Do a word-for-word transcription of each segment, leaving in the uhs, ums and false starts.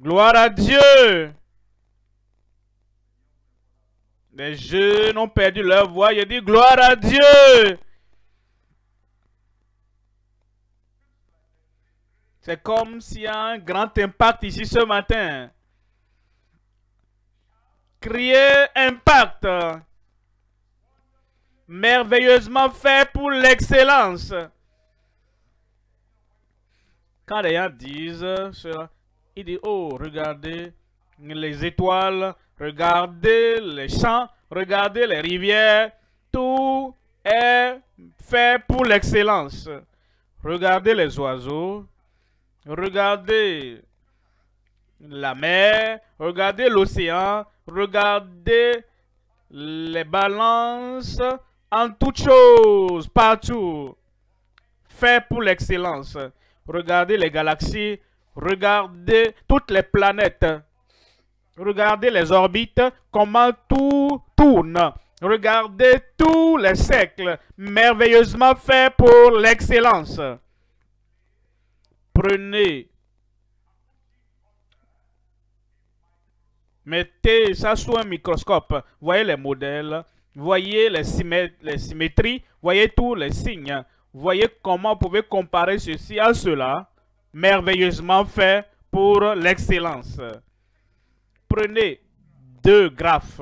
Gloire à Dieu. Les jeunes ont perdu leur voix. Je dis gloire à Dieu. C'est comme s'il y a un grand impact ici ce matin. Crier impact. Merveilleusement fait pour l'excellence. Quand les gens disent cela, ils disent, oh, regardez les étoiles, regardez les champs, regardez les rivières, tout est fait pour l'excellence. Regardez les oiseaux, regardez la mer, regardez l'océan, regardez les balances, en toutes choses, partout, fait pour l'excellence. Regardez les galaxies, regardez toutes les planètes, regardez les orbites, comment tout tourne. Regardez tous les siècles, merveilleusement fait pour l'excellence. Prenez, mettez ça sous un microscope, voyez les modèles, voyez les, symmé les symétries, voyez tous les signes. Voyez comment vous pouvez comparer ceci à cela, merveilleusement fait pour l'excellence. Prenez deux graphes,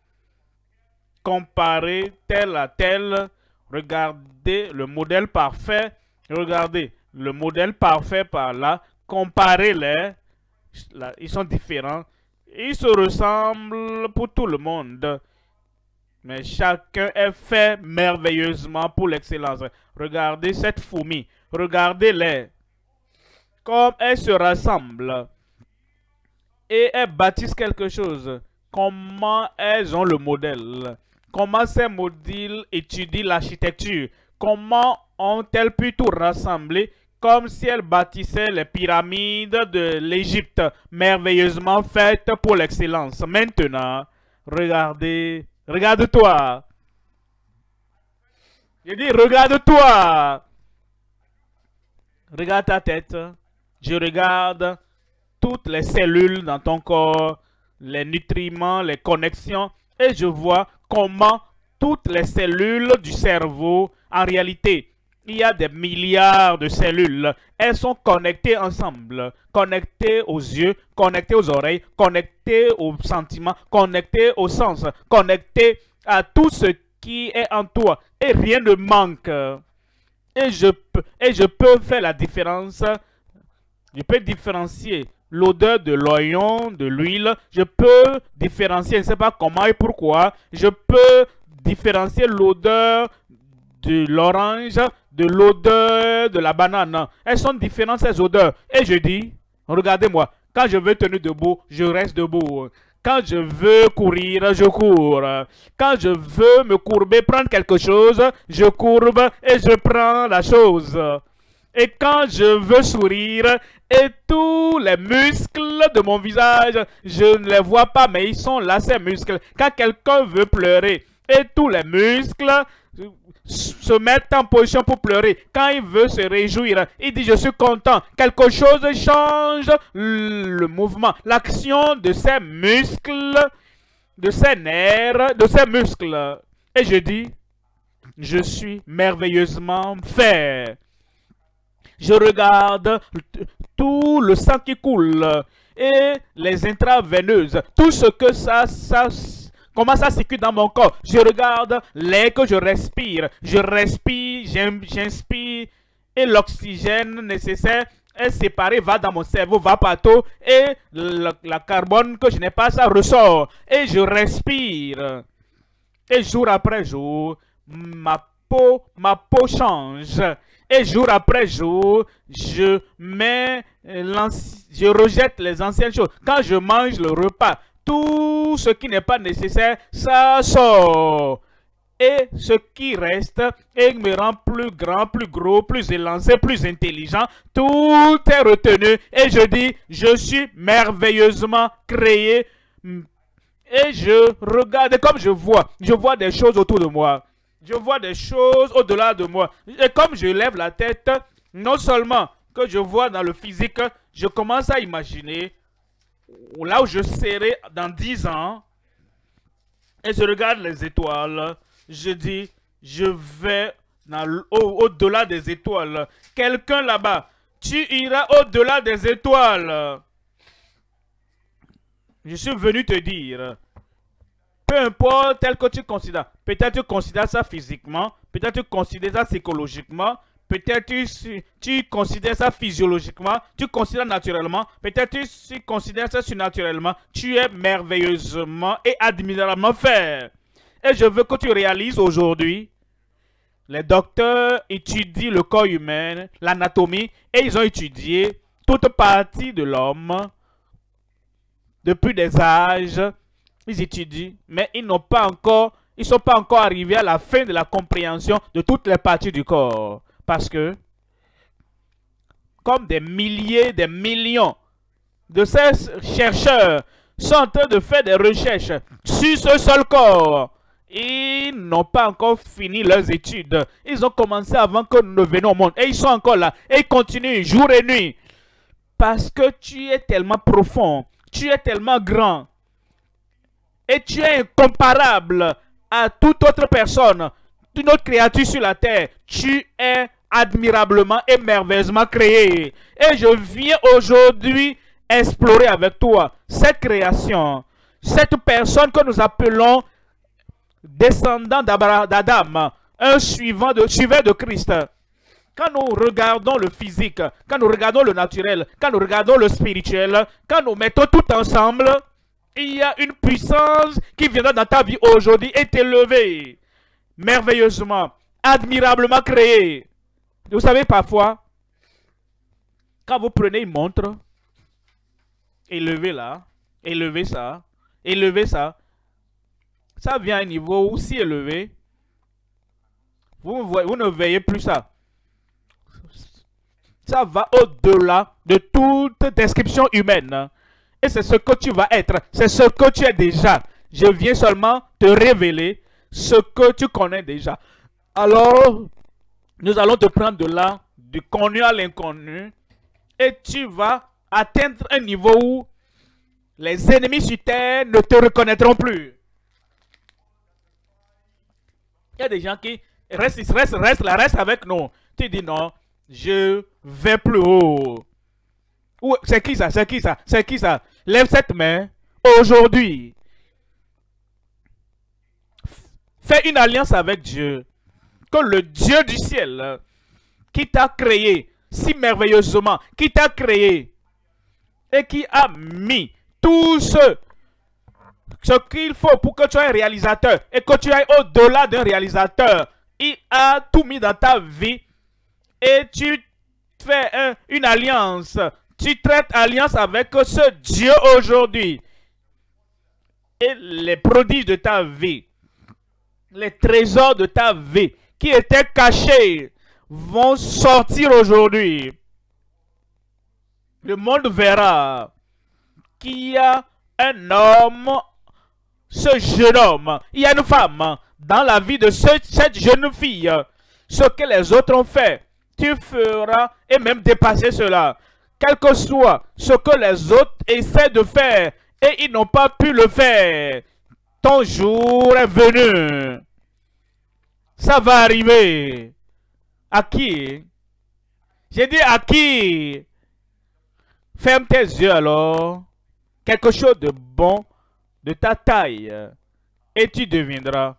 comparez tel à tel, regardez le modèle parfait, regardez le modèle parfait par là, comparez-les, ils sont différents, ils se ressemblent pour tout le monde. Mais chacun est fait merveilleusement pour l'excellence. Regardez cette fourmi. Regardez-les. Comme elles se rassemblent. Et elles bâtissent quelque chose. Comment elles ont le modèle. Comment ces modèles étudient l'architecture. Comment ont-elles pu tout rassembler comme si elles bâtissaient les pyramides de l'Égypte. Merveilleusement faites pour l'excellence. Maintenant, regardez... Regarde-toi. Je dis, regarde-toi. Regarde ta tête. Je regarde toutes les cellules dans ton corps, les nutriments, les connexions. Et je vois comment toutes les cellules du cerveau, en réalité, il y a des milliards de cellules. Elles sont connectées ensemble. Connectées aux yeux, connectées aux oreilles, connectées aux sentiments, connectées au sens, connectées à tout ce qui est en toi. Et rien ne manque. Et je, et je peux faire la différence. Je peux différencier l'odeur de l'oignon, de l'huile. Je peux différencier, je ne sais pas comment et pourquoi. Je peux différencier l'odeur de l'orange, de l'odeur de la banane. Elles sont différentes ces odeurs. Et je dis, regardez-moi, quand je veux tenir debout, je reste debout. Quand je veux courir, je cours. Quand je veux me courber, prendre quelque chose, je courbe et je prends la chose. Et quand je veux sourire, et tous les muscles de mon visage, je ne les vois pas, mais ils sont là, ces muscles. Quand quelqu'un veut pleurer, et tous les muscles se mettent en position pour pleurer. Quand il veut se réjouir, il dit je suis content. Quelque chose change le mouvement, l'action de ses muscles, de ses nerfs, de ses muscles. Et je dis, je suis merveilleusement fait. Je regarde tout le sang qui coule et les intraveineuses, tout ce que ça, ça comment ça circule dans mon corps. Je regarde l'air que je respire. Je respire, j'inspire et l'oxygène nécessaire est séparé, va dans mon cerveau, va partout. Et le, la carbone que je n'ai pas, ça ressort. Et je respire. Et jour après jour, ma peau, ma peau change. Et jour après jour, je mets, je rejette les anciennes choses. Quand je mange le repas, tout ce qui n'est pas nécessaire, ça sort. Et ce qui reste, et me rend plus grand, plus gros, plus élancé, plus intelligent. Tout est retenu. Et je dis, je suis merveilleusement créé. Et je regarde, et comme je vois, je vois des choses autour de moi. Je vois des choses au-delà de moi. Et comme je lève la tête, non seulement que je vois dans le physique, je commence à imaginer là où je serai dans dix ans, et je regarde les étoiles, je dis, je vais au-delà des étoiles. Quelqu'un là-bas, tu iras au-delà des étoiles. Je suis venu te dire, peu importe tel que tu considères, peut-être tu considères ça physiquement, peut-être tu considères ça psychologiquement, peut-être tu, tu considères ça physiologiquement, tu considères naturellement, peut-être tu, tu considères ça surnaturellement, tu es merveilleusement et admirablement fait. Et je veux que tu réalises aujourd'hui, les docteurs étudient le corps humain, l'anatomie, et ils ont étudié toute partie de l'homme depuis des âges. Ils étudient, mais ils n'ont pas encore, ils sont pas encore arrivés à la fin de la compréhension de toutes les parties du corps. Parce que, comme des milliers, des millions de ces chercheurs sont en train de faire des recherches sur ce seul corps, ils n'ont pas encore fini leurs études. Ils ont commencé avant que nous ne venions au monde. Et ils sont encore là. Et ils continuent jour et nuit. Parce que tu es tellement profond. Tu es tellement grand. Et tu es incomparable à toute autre personne, toute autre créature sur la terre. Tu es admirablement et merveilleusement créé. Et je viens aujourd'hui explorer avec toi cette création. Cette personne que nous appelons descendant d'Adam, un suivant de, suiveur de Christ. Quand nous regardons le physique, quand nous regardons le naturel, quand nous regardons le spirituel, quand nous mettons tout ensemble, il y a une puissance qui viendra dans ta vie aujourd'hui et t'élever merveilleusement, admirablement créée. Vous savez, parfois, quand vous prenez une montre, élevez là, élevez ça, élevez ça, ça vient à un niveau aussi élevé, vous, vous ne voyez plus ça. Ça va au-delà de toute description humaine. Et c'est ce que tu vas être. C'est ce que tu es déjà. Je viens seulement te révéler ce que tu connais déjà. Alors, nous allons te prendre de là, du connu à l'inconnu. Et tu vas atteindre un niveau où les ennemis sur terre ne te reconnaîtront plus. Il y a des gens qui restent, restent, restent, là, restent avec nous. Tu dis non, je vais plus haut. C'est qui ça? C'est qui ça? C'est qui ça? Lève cette main aujourd'hui. Fais une alliance avec Dieu. Que le Dieu du ciel, qui t'a créé si merveilleusement, qui t'a créé et qui a mis tout ce Ce qu'il faut pour que tu sois un réalisateur et que tu ailles au-delà d'un réalisateur, il a tout mis dans ta vie et tu fais un, une alliance. Tu traites alliance avec ce Dieu aujourd'hui. Et les prodiges de ta vie, les trésors de ta vie qui étaient cachés vont sortir aujourd'hui. Le monde verra qu'il y a un homme, ce jeune homme, il y a une femme dans la vie de ce, cette jeune fille. Ce que les autres ont fait, tu feras et même dépasser cela. Quel que soit ce que les autres essaient de faire et ils n'ont pas pu le faire, ton jour est venu. Ça va arriver. À qui? J'ai dit à qui? Ferme tes yeux alors. Quelque chose de bon de ta taille et tu deviendras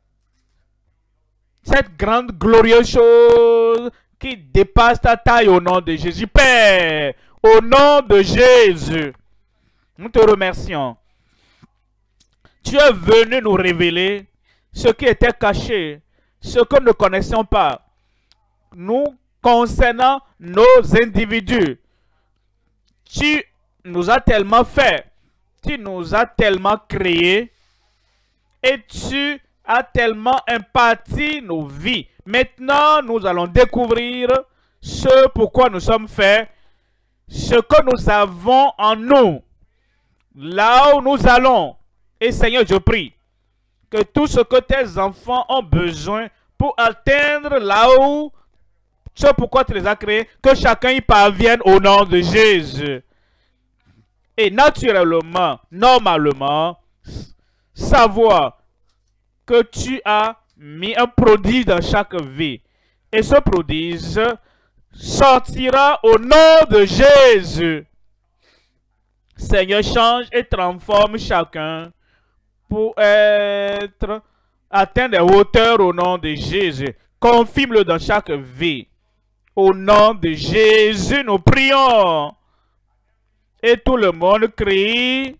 cette grande glorieuse chose qui dépasse ta taille au nom de Jésus. Père, au nom de Jésus, nous te remercions. Tu es venu nous révéler ce qui était caché, ce que nous ne connaissions pas, nous concernant nos individus. Tu nous as tellement fait, tu nous as tellement créés et tu as tellement imparti nos vies. Maintenant, nous allons découvrir ce pourquoi nous sommes faits, ce que nous avons en nous, là où nous allons. Et Seigneur, je prie que tout ce que tes enfants ont besoin pour atteindre là où, ce pourquoi tu les as créés, que chacun y parvienne au nom de Jésus. et naturellement, normalement, savoir que tu as mis un prodige dans chaque vie. Et ce prodige sortira au nom de Jésus. Seigneur, change et transforme chacun pour être atteint des hauteurs au nom de Jésus. Confirme-le dans chaque vie. Au nom de Jésus, nous prions. Et tout le monde crie.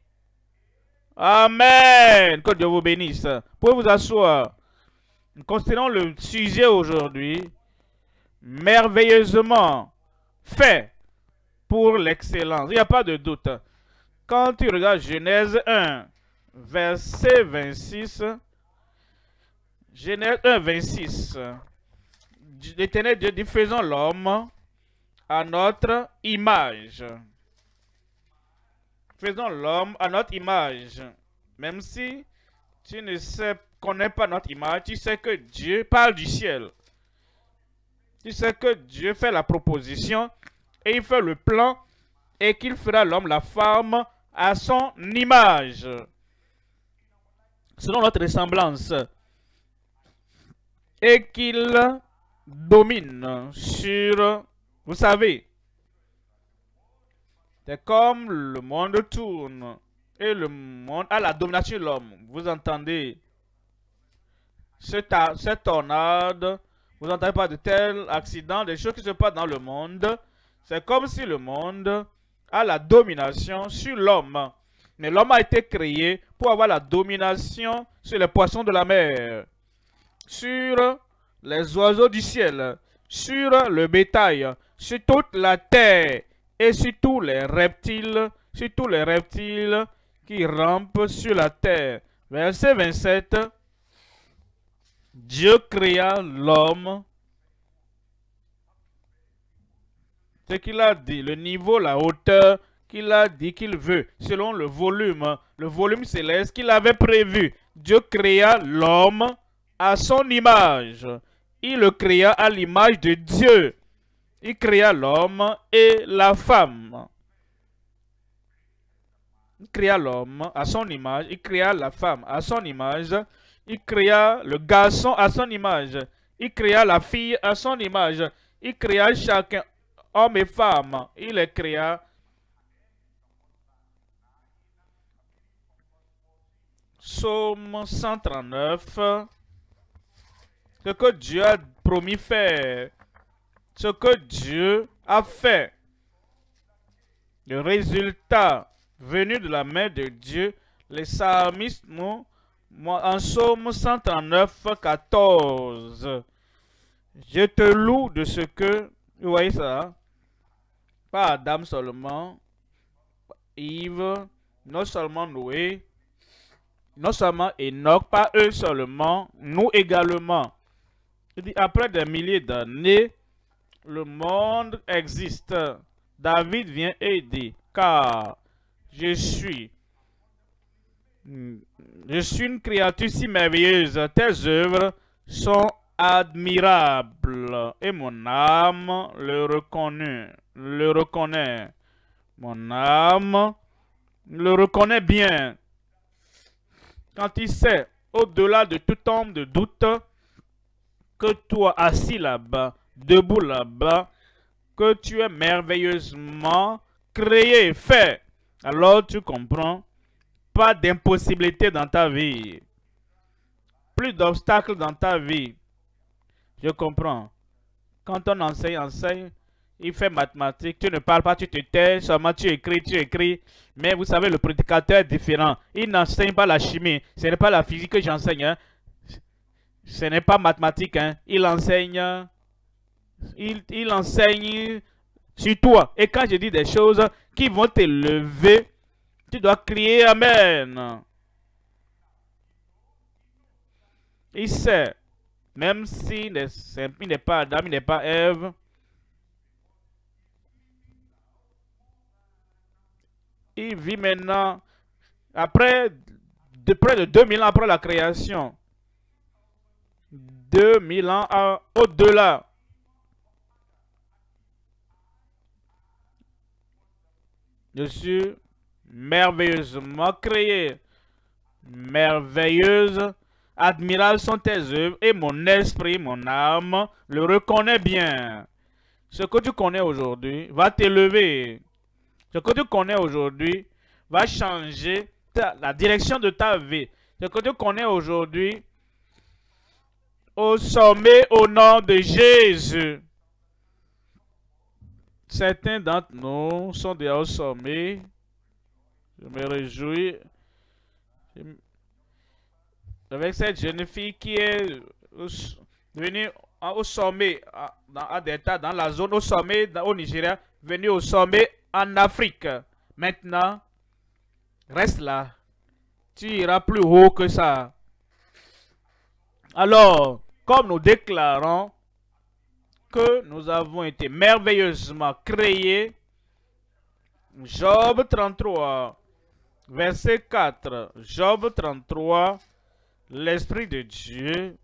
Amen. Que Dieu vous bénisse. Vous pouvez vous asseoir. Nous considérons le sujet aujourd'hui. Merveilleusement fait pour l'excellence. Il n'y a pas de doute. Quand tu regardes Genèse un, verset vingt-six. Genèse un, vingt-six. L'Éternel Dieu dit, faisons l'homme à notre image. Faisons l'homme à notre image. Même si tu ne sais, connais pas notre image, tu sais que Dieu parle du ciel. Tu sais que Dieu fait la proposition et il fait le plan et qu'il fera l'homme, la femme à son image. Selon notre ressemblance. Et qu'il domine sur, vous savez, c'est comme le monde tourne et le monde a la domination de l'homme. Vous entendez cette, cette tornade, vous n'entendez pas de tels accidents, des choses qui se passent dans le monde. C'est comme si le monde a la domination sur l'homme. Mais l'homme a été créé pour avoir la domination sur les poissons de la mer, sur les oiseaux du ciel, sur le bétail, sur toute la terre et sur tous les reptiles, sur tous les reptiles qui rampent sur la terre. Verset vingt-sept. Dieu créa l'homme. Ce qu'il a dit, le niveau, la hauteur qu'il a dit qu'il veut, selon le volume, le volume céleste qu'il avait prévu. Dieu créa l'homme à son image. Il le créa à l'image de Dieu. Il créa l'homme et la femme. Il créa l'homme à son image. Il créa la femme à son image. Il créa le garçon à son image. Il créa la fille à son image. Il créa chacun, homme et femme. Il les créa. Psaume cent trente-neuf. Ce que Dieu a promis faire. Ce que Dieu a fait. Le résultat venu de la main de Dieu. Les psalmistes, nous, en Psaume cent trente-neuf, quatorze. Je te loue de ce que, vous voyez ça, pas Adam seulement, Yves, non seulement Noé, non seulement Enoch, pas eux seulement, nous également. Il dit, après des milliers d'années, le monde existe. David vient et dit, car je suis, je suis une créature si merveilleuse, tes œuvres sont admirables, et mon âme le reconnaît, le reconnaît. Mon âme le reconnaît bien. Quand il sait, au-delà de tout homme de doute, que toi, assis là-bas, debout là-bas, que tu es merveilleusement créé et fait, alors tu comprends, pas d'impossibilité dans ta vie, plus d'obstacles dans ta vie. Je comprends. Quand on enseigne, enseigne, il fait mathématiques, tu ne parles pas, tu te tais, seulement tu écris, tu écris. Mais vous savez, le prédicateur est différent. Il n'enseigne pas la chimie, ce n'est pas la physique que j'enseigne. Hein. Ce n'est pas mathématique, hein. Il enseigne, il, il enseigne sur toi. Et quand je dis des choses qui vont te lever, tu dois crier Amen. Il sait, même s'il n'est pas Adam, il n'est pas Ève, il vit maintenant, après, de près de deux mille ans après la création. deux mille ans au-delà. Je suis merveilleusement créé. Merveilleuses, admirables sont tes œuvres, et mon esprit, mon âme, le reconnaît bien. Ce que tu connais aujourd'hui va t'élever. Ce que tu connais aujourd'hui va changer ta, la direction de ta vie. Ce que tu connais aujourd'hui au sommet au nom de Jésus. Certains d'entre nous sont déjà au sommet. Je me réjouis avec cette jeune fille qui est venue au sommet à Delta, dans la zone au sommet au Nigeria, venue au sommet en Afrique. Maintenant, reste là. Tu iras plus haut que ça. Alors, comme nous déclarons que nous avons été merveilleusement créés, Job trente-trois, verset quatre. Job trente-trois, l'Esprit de Dieu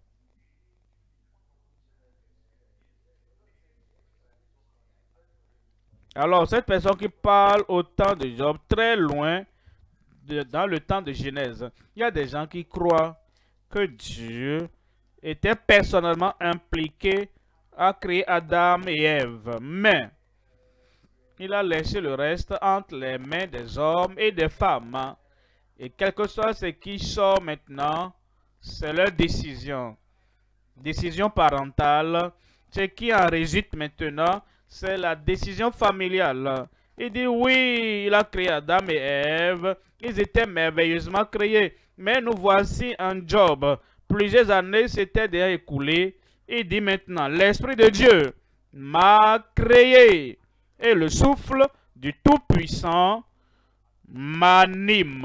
alors, cette personne qui parle au temps de Job, très loin, de, dans le temps de Genèse, il y a des gens qui croient que Dieu était personnellement impliqué à créer Adam et Ève. Mais, il a laissé le reste entre les mains des hommes et des femmes. Et quel que soit ce qui sort maintenant, c'est leur décision. Décision parentale. Ce qui en résulte maintenant, c'est la décision familiale. Il dit oui, il a créé Adam et Ève. Ils étaient merveilleusement créés. Mais nous voici en Job. Plusieurs années s'étaient déjà écoulées. Il dit maintenant, l'Esprit de Dieu m'a créé. Et le souffle du Tout-Puissant m'anime.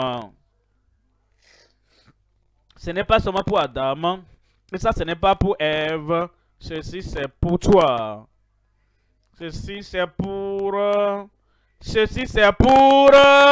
Ce n'est pas seulement pour Adam. Mais ça, ce n'est pas pour Ève. Ceci, c'est pour toi. Ceci, c'est pour... Ceci, c'est pour...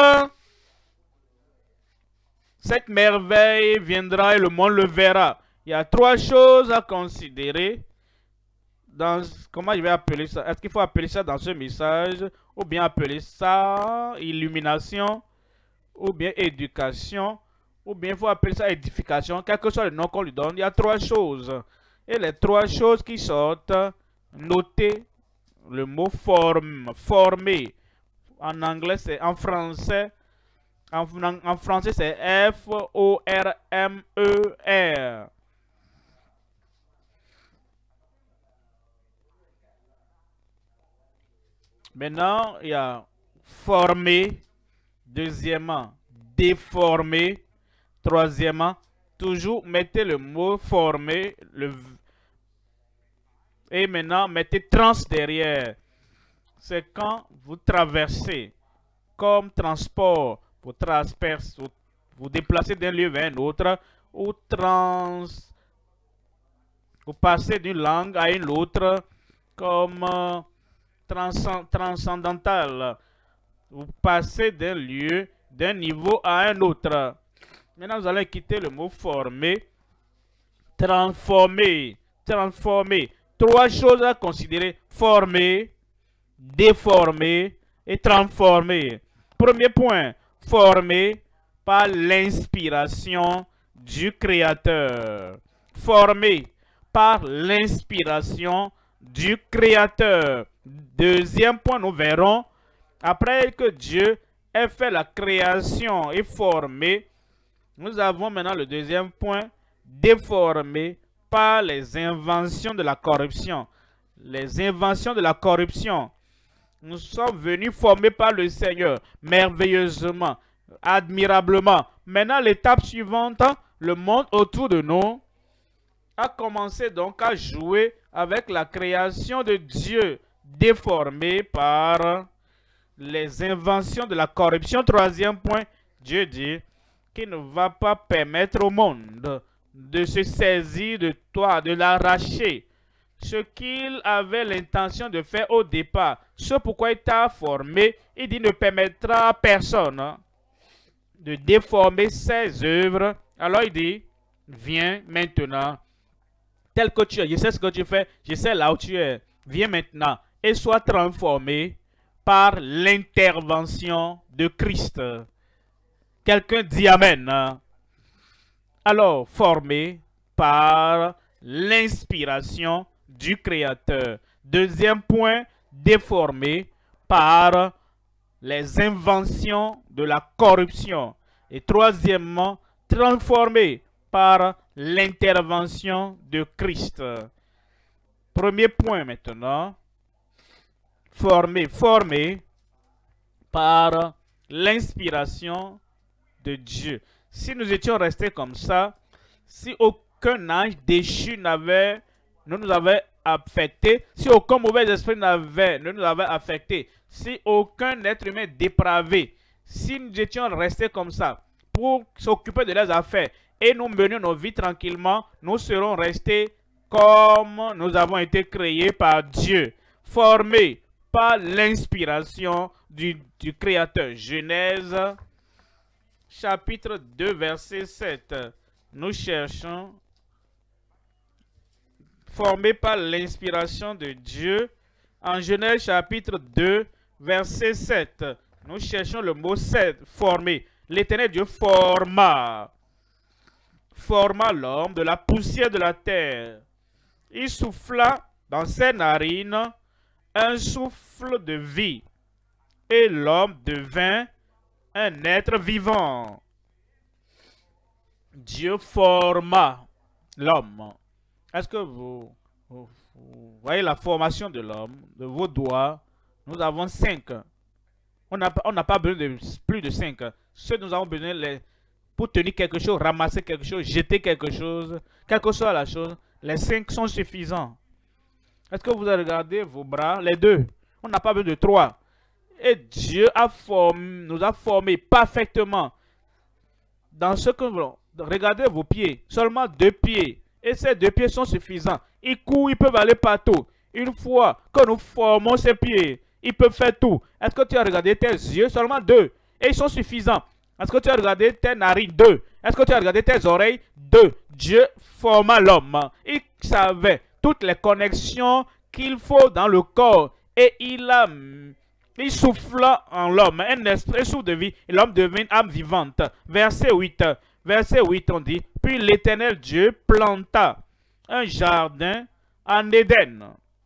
Cette merveille viendra et le monde le verra. Il y a trois choses à considérer. Dans, comment je vais appeler ça? Est-ce qu'il faut appeler ça dans ce message? Ou bien appeler ça illumination? Ou bien éducation? Ou bien il faut appeler ça édification? Quel que soit le nom qu'on lui donne, il y a trois choses. Et les trois choses qui sortent, notez le mot forme, former. En anglais, c'est en français. En, en, en français, c'est F O R M E R. Maintenant, il y a former. Deuxièmement, déformer. Troisièmement, toujours mettez le mot former. Le, et maintenant, mettez trans derrière. C'est quand vous traversez comme transport. Vous, vous, vous déplacez d'un lieu vers un autre. Ou trans... Vous passez d'une langue à une autre comme euh, trans, transcendantal. Vous passez d'un lieu, d'un niveau à un autre. Maintenant, vous allez quitter le mot former. Transformer. Transformer. Trois choses à considérer. Former, déformer et transformer. Premier point. Former par l'inspiration du Créateur. Former par l'inspiration du Créateur. Deuxième point, nous verrons, après que Dieu ait fait la création et formé, nous avons maintenant le deuxième point, déformé par les inventions de la corruption. Les inventions de la corruption. Nous sommes venus formés par le Seigneur, merveilleusement, admirablement. Maintenant, l'étape suivante, le monde autour de nous a commencé donc à jouer avec la création de Dieu, déformée par les inventions de la corruption. Troisième point, Dieu dit qu'il ne va pas permettre au monde de se saisir de toi, de l'arracher. Ce qu'il avait l'intention de faire au départ, ce pourquoi il t'a formé, il dit ne permettra à personne de déformer ses œuvres. Alors il dit, viens maintenant, tel que tu es, je sais ce que tu fais, je sais là où tu es, viens maintenant et sois transformé par l'intervention de Christ. Quelqu'un dit Amen. Alors, formé par l'inspiration du Créateur. Deuxième point, déformé par les inventions de la corruption. Et troisièmement, transformé par l'intervention de Christ. Premier point maintenant, formé, formé par l'inspiration de Dieu. Si nous étions restés comme ça, si aucun ange déchu n'avait, ne nous avait affecté, si aucun mauvais esprit n'avait, ne nous avait affecté, si aucun être humain dépravé, si nous étions restés comme ça pour s'occuper de leurs affaires et nous menions nos vies tranquillement, nous serons restés comme nous avons été créés par Dieu, formés par l'inspiration du, du Créateur. Genèse chapitre deux, verset sept. Nous cherchons, formés par l'inspiration de Dieu, en Genèse chapitre deux, verset sept. Nous cherchons le mot sept, formé. L'Éternel Dieu forma, forma l'homme de la poussière de la terre. Il souffla dans ses narines un souffle de vie, et l'homme devint un être vivant. Dieu forma l'homme. Est-ce que vous, vous, vous voyez la formation de l'homme, de vos doigts? Nous avons cinq. On n'a on n'a pas besoin de plus de cinq. Ce que nous avons besoin les, pour tenir quelque chose, ramasser quelque chose, jeter quelque chose, quelle que soit la chose, les cinq sont suffisants. Est-ce que vous avez regardé vos bras? Les deux. On n'a pas besoin de trois. Et Dieu a formé, nous a formés parfaitement dans ce que nous... Regardez vos pieds. Seulement deux pieds. Et ces deux pieds sont suffisants. Ils courent, ils peuvent aller partout. Une fois que nous formons ces pieds, ils peuvent faire tout. Est-ce que tu as regardé tes yeux? Seulement deux. Et ils sont suffisants. Est-ce que tu as regardé tes narines? Deux. Est-ce que tu as regardé tes oreilles? Deux. Dieu forma l'homme. Il savait toutes les connexions qu'il faut dans le corps. Et il a... Il souffla en l'homme un esprit souffle de vie, et l'homme devint âme vivante. Verset huit. Verset huit, on dit, puis l'Éternel Dieu planta un jardin en Éden,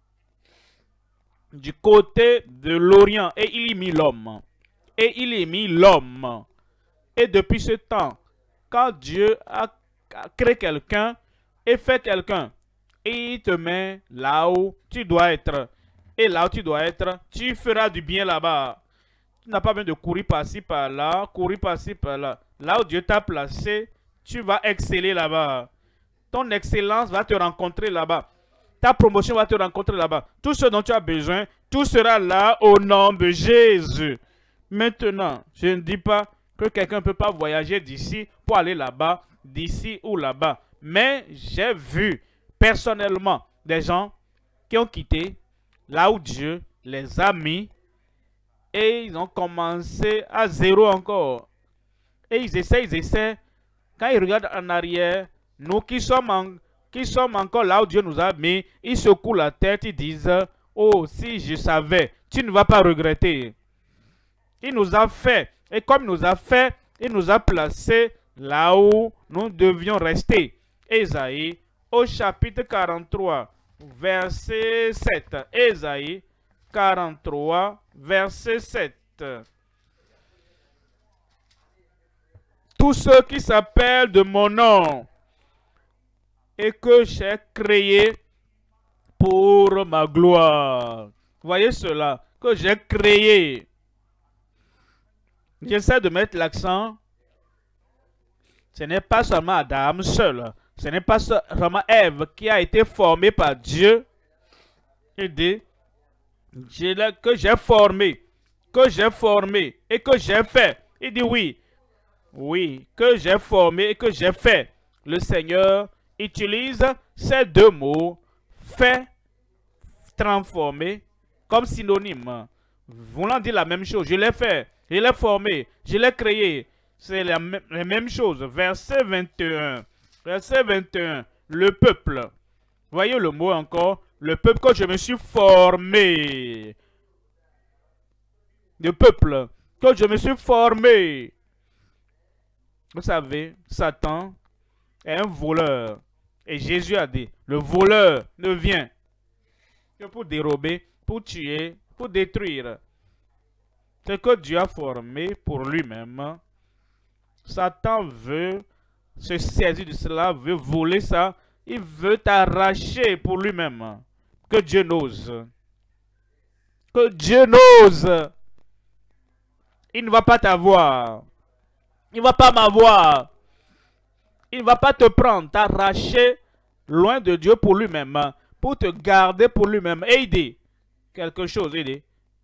du côté de l'Orient, et il y mit l'homme. Et il y mit l'homme. Et depuis ce temps, quand Dieu a créé quelqu'un et fait quelqu'un, et il te met là où tu dois être. Et là où tu dois être, tu feras du bien là-bas. Tu n'as pas besoin de courir par-ci, par-là, courir par-ci, par-là. Là où Dieu t'a placé, tu vas exceller là-bas. Ton excellence va te rencontrer là-bas. Ta promotion va te rencontrer là-bas. Tout ce dont tu as besoin, tout sera là au nom de Jésus. Maintenant, je ne dis pas que quelqu'un ne peut pas voyager d'ici pour aller là-bas, d'ici ou là-bas. Mais j'ai vu personnellement des gens qui ont quitté là où Dieu les a mis et ils ont commencé à zéro encore. Et ils essaient, ils essaient. Quand ils regardent en arrière, nous qui sommes, en, qui sommes encore là où Dieu nous a mis, ils secouent la tête, ils disent, oh, si je savais, tu ne vas pas regretter. Il nous a fait, et comme il nous a fait, il nous a placés là où nous devions rester. Ésaïe, au chapitre quarante-trois. Verset sept. Ésaïe quarante-trois, verset sept. Tous ceux qui s'appellent de mon nom et que j'ai créé pour ma gloire. Voyez cela, que j'ai créé. J'essaie de mettre l'accent. Ce n'est pas seulement Adam seul. Ce n'est pas seulement Ève qui a été formée par Dieu. Il dit que j'ai formé, que j'ai formé et que j'ai fait. Il dit oui, oui, que j'ai formé et que j'ai fait. Le Seigneur utilise ces deux mots, fait, transformé, comme synonyme. Voulant dire la même chose. Je l'ai fait, je l'ai formé, je l'ai créé. C'est la, la même chose. Verset vingt et un. Verset vingt et un. Le peuple. Voyez le mot encore. Le peuple que je me suis formé. Le peuple que je me suis formé. Vous savez, Satan est un voleur. Et Jésus a dit, le voleur ne vient que pour dérober, pour tuer, pour détruire. Ce que Dieu a formé pour lui-même, Satan veut se saisir de cela, veut voler ça, il veut t'arracher pour lui-même. Que Dieu n'ose. Que Dieu n'ose. Il ne va pas t'avoir. Il ne va pas m'avoir. Il ne va pas te prendre, t'arracher loin de Dieu pour lui-même, pour te garder pour lui-même. Aider. Quelque chose, aider.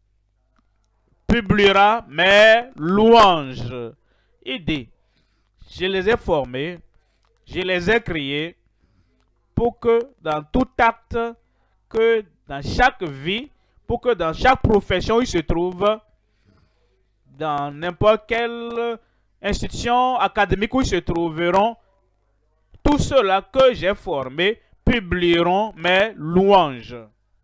Publiera mes louanges. Aider. Je les ai formés, je les ai créés pour que dans tout acte, que dans chaque vie, pour que dans chaque profession où ils se trouvent, dans n'importe quelle institution académique où ils se trouveront, tous ceux-là que j'ai formés publieront mes louanges.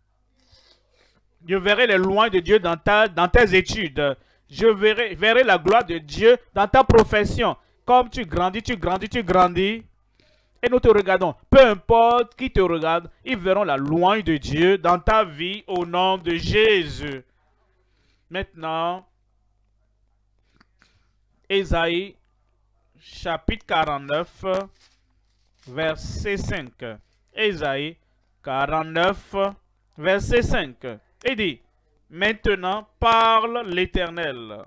Je verrai les louanges de Dieu dans, ta, dans tes études. Je verrai, verrai la gloire de Dieu dans ta profession. Comme tu grandis, tu grandis, tu grandis. Et nous te regardons. Peu importe qui te regarde, ils verront la louange de Dieu dans ta vie au nom de Jésus. Maintenant, Ésaïe, chapitre quarante-neuf, verset cinq. Ésaïe quarante-neuf, verset cinq. Il dit, maintenant parle l'Éternel,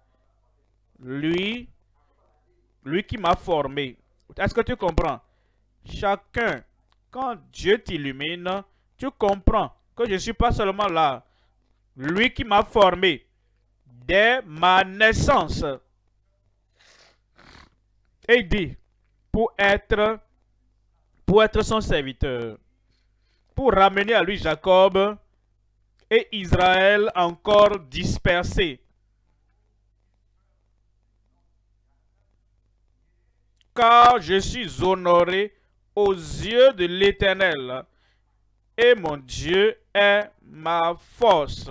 lui, lui qui m'a formé. Est-ce que tu comprends? Chacun, quand Dieu t'illumine, tu comprends que je ne suis pas seulement là. Lui qui m'a formé dès ma naissance. Et il dit, pour être, pour être son serviteur, pour ramener à lui Jacob et Israël encore dispersés. Car je suis honoré aux yeux de l'Éternel, et mon Dieu est ma force.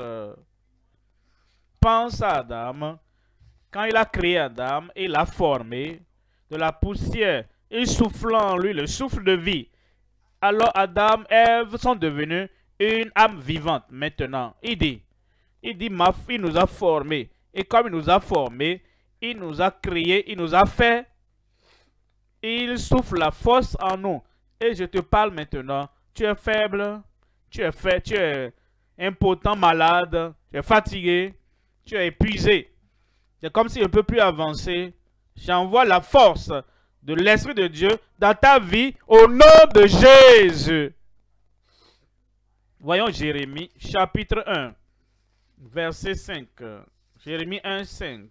Pense à Adam, quand il a créé Adam, il l'a formé de la poussière, il soufflant en lui le souffle de vie. Alors Adam et Ève sont devenus une âme vivante maintenant. Il dit, il dit, ma fille nous a formés. Et comme il nous a formés, il nous a créés, il nous a fait. Il souffle la force en nous. Et je te parle maintenant. Tu es faible, tu es fait, tu es impotent, malade, tu es fatigué, tu es épuisé. C'est comme si on ne peut plus avancer. J'envoie la force de l'Esprit de Dieu dans ta vie au nom de Jésus. Voyons Jérémie chapitre un, verset cinq. Jérémie un, cinq.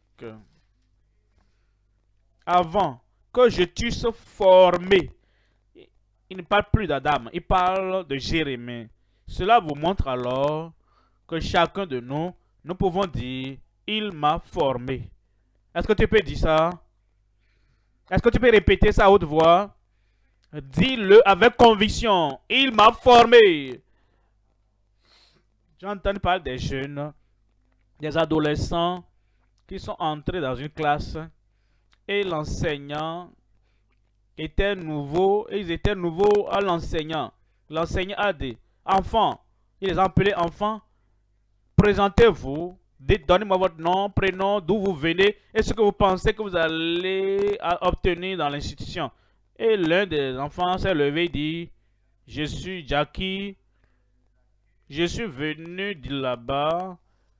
Avant que je t'eusse formé, il ne parle plus d'Adam, il parle de Jérémie. Cela vous montre alors que chacun de nous, nous pouvons dire, il m'a formé. Est-ce que tu peux dire ça? Est-ce que tu peux répéter ça à haute voix? Dis-le avec conviction, il m'a formé. J'entends parler des jeunes, des adolescents qui sont entrés dans une classe et l'enseignant était nouveau, et ils étaient nouveaux à l'enseignant. L'enseignant a dit, enfants, il les a appelés enfants, présentez-vous, donnez-moi votre nom, prénom, d'où vous venez et ce que vous pensez que vous allez obtenir dans l'institution. Et l'un des enfants s'est levé et dit, je suis Jackie, je suis venu de là-bas.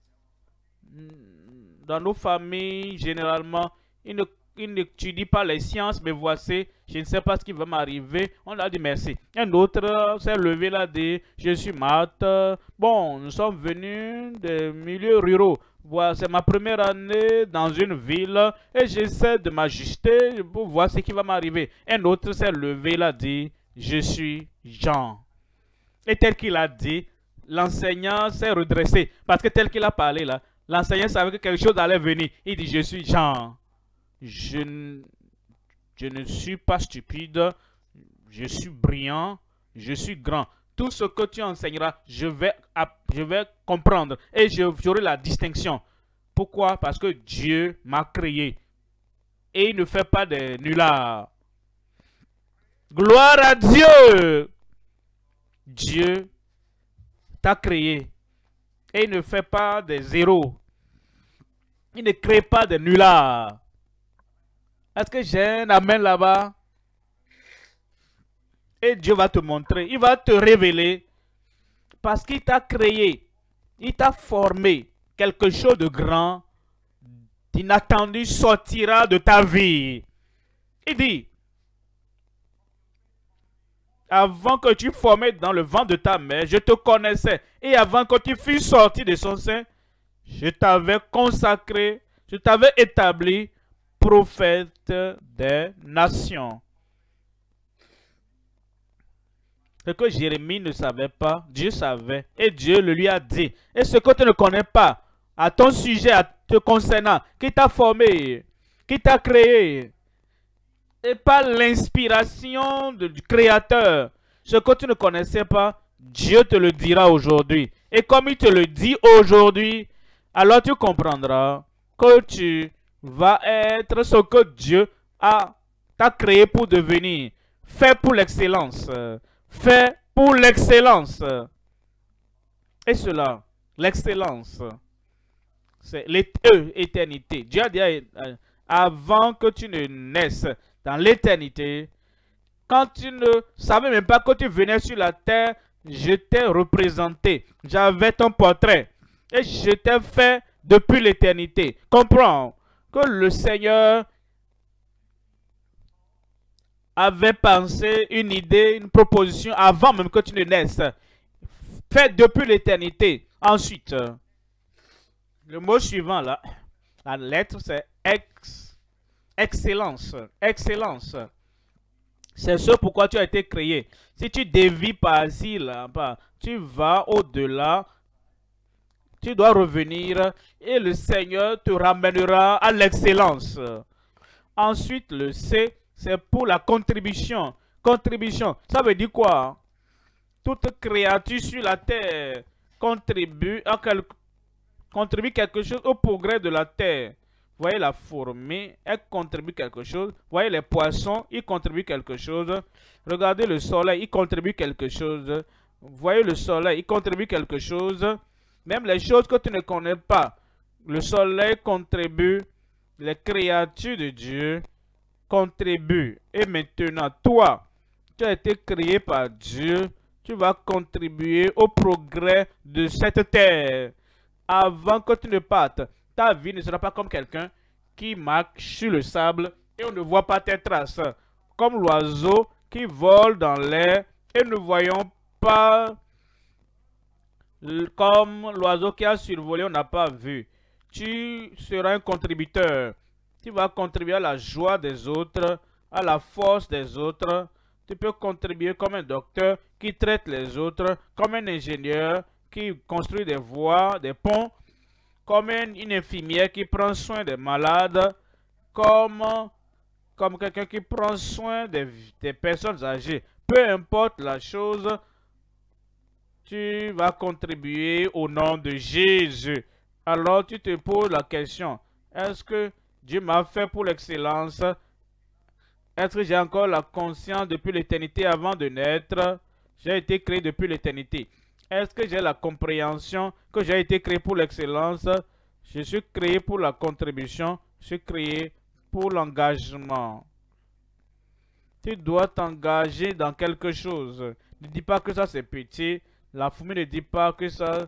Dans nos familles, généralement, ils ne Il n'étudie pas les sciences, mais voici, je ne sais pas ce qui va m'arriver. On a dit merci. Un autre s'est levé là, dit, je suis Matt. Bon, nous sommes venus des milieux ruraux. Voilà, c'est ma première année dans une ville et j'essaie de m'ajuster pour voir ce qui va m'arriver. Un autre s'est levé là, dit, je suis Jean. Et tel qu'il a dit, l'enseignant s'est redressé. Parce que tel qu'il a parlé là, l'enseignant savait que quelque chose allait venir. Il dit, je suis Jean. Je, je ne suis pas stupide, je suis brillant, je suis grand. Tout ce que tu enseigneras, je vais, je vais comprendre et j'aurai la distinction. Pourquoi? Parce que Dieu m'a créé. et il ne fait pas des nullards. Gloire à Dieu. Dieu t'a créé et il ne fait pas des zéros. Il ne crée pas des nullards. Est-ce que j'ai un amen là-bas? Et Dieu va te montrer, il va te révéler parce qu'il t'a créé, il t'a formé. Quelque chose de grand, d'inattendu sortira de ta vie. Il dit, avant que tu formais dans le ventre de ta mère, je te connaissais. Et avant que tu fusses sorti de son sein, je t'avais consacré, je t'avais établi prophète des nations. Ce que Jérémie ne savait pas, Dieu savait. Et Dieu le lui a dit. Et ce que tu ne connais pas, à ton sujet, à te concernant, qui t'a formé, qui t'a créé, et par l'inspiration du Créateur, ce que tu ne connaissais pas, Dieu te le dira aujourd'hui. Et comme il te le dit aujourd'hui, alors tu comprendras que tu vas être ce que Dieu a t'a créé pour devenir. Fait pour l'excellence. Fait pour l'excellence. Et cela, l'excellence, c'est l'éternité. Dieu a dit, avant que tu ne naisses dans l'éternité, quand tu ne savais même pas que tu venais sur la terre, je t'ai représenté. J'avais ton portrait. Et je t'ai fait depuis l'éternité. Comprends que le Seigneur avait pensé une idée, une proposition avant même que tu ne naisses. Fait depuis l'éternité. Ensuite, le mot suivant là, la lettre c'est ex, excellence. Excellence. C'est ce pourquoi tu as été créé. Si tu dévis par-ci, là-bas, tu vas au-delà. Tu dois revenir et le Seigneur te ramènera à l'excellence. Ensuite, le C, c'est pour la contribution. Contribution, ça veut dire quoi? Toute créature sur la terre contribue, à quel, contribue quelque chose au progrès de la terre. Vous voyez la fourmi, elle contribue quelque chose. Vous voyez les poissons, ils contribuent quelque chose. Regardez le soleil, il contribue quelque chose. Vous voyez le soleil, il contribue quelque chose. Même les choses que tu ne connais pas, le soleil contribue, les créatures de Dieu contribuent. Et maintenant, toi, tu as été créé par Dieu, tu vas contribuer au progrès de cette terre. Avant que tu ne partes, ta vie ne sera pas comme quelqu'un qui marche sur le sable et on ne voit pas tes traces. Comme l'oiseau qui vole dans l'air et ne voyons pas. Comme l'oiseau qui a survolé, on n'a pas vu. Tu seras un contributeur. Tu vas contribuer à la joie des autres, à la force des autres. Tu peux contribuer comme un docteur qui traite les autres, comme un ingénieur qui construit des voies, des ponts, comme une infirmière qui prend soin des malades, comme, comme quelqu'un qui prend soin des, des personnes âgées. Peu importe la chose, tu vas contribuer au nom de Jésus. Alors tu te poses la question, est-ce que Dieu m'a fait pour l'excellence? Est-ce que j'ai encore la conscience depuis l'éternité avant de naître? J'ai été créé depuis l'éternité. Est-ce que j'ai la compréhension que j'ai été créé pour l'excellence? Je suis créé pour la contribution. Je suis créé pour l'engagement. Tu dois t'engager dans quelque chose. Ne dis pas que ça c'est petit. La fourmi ne dit pas que ça...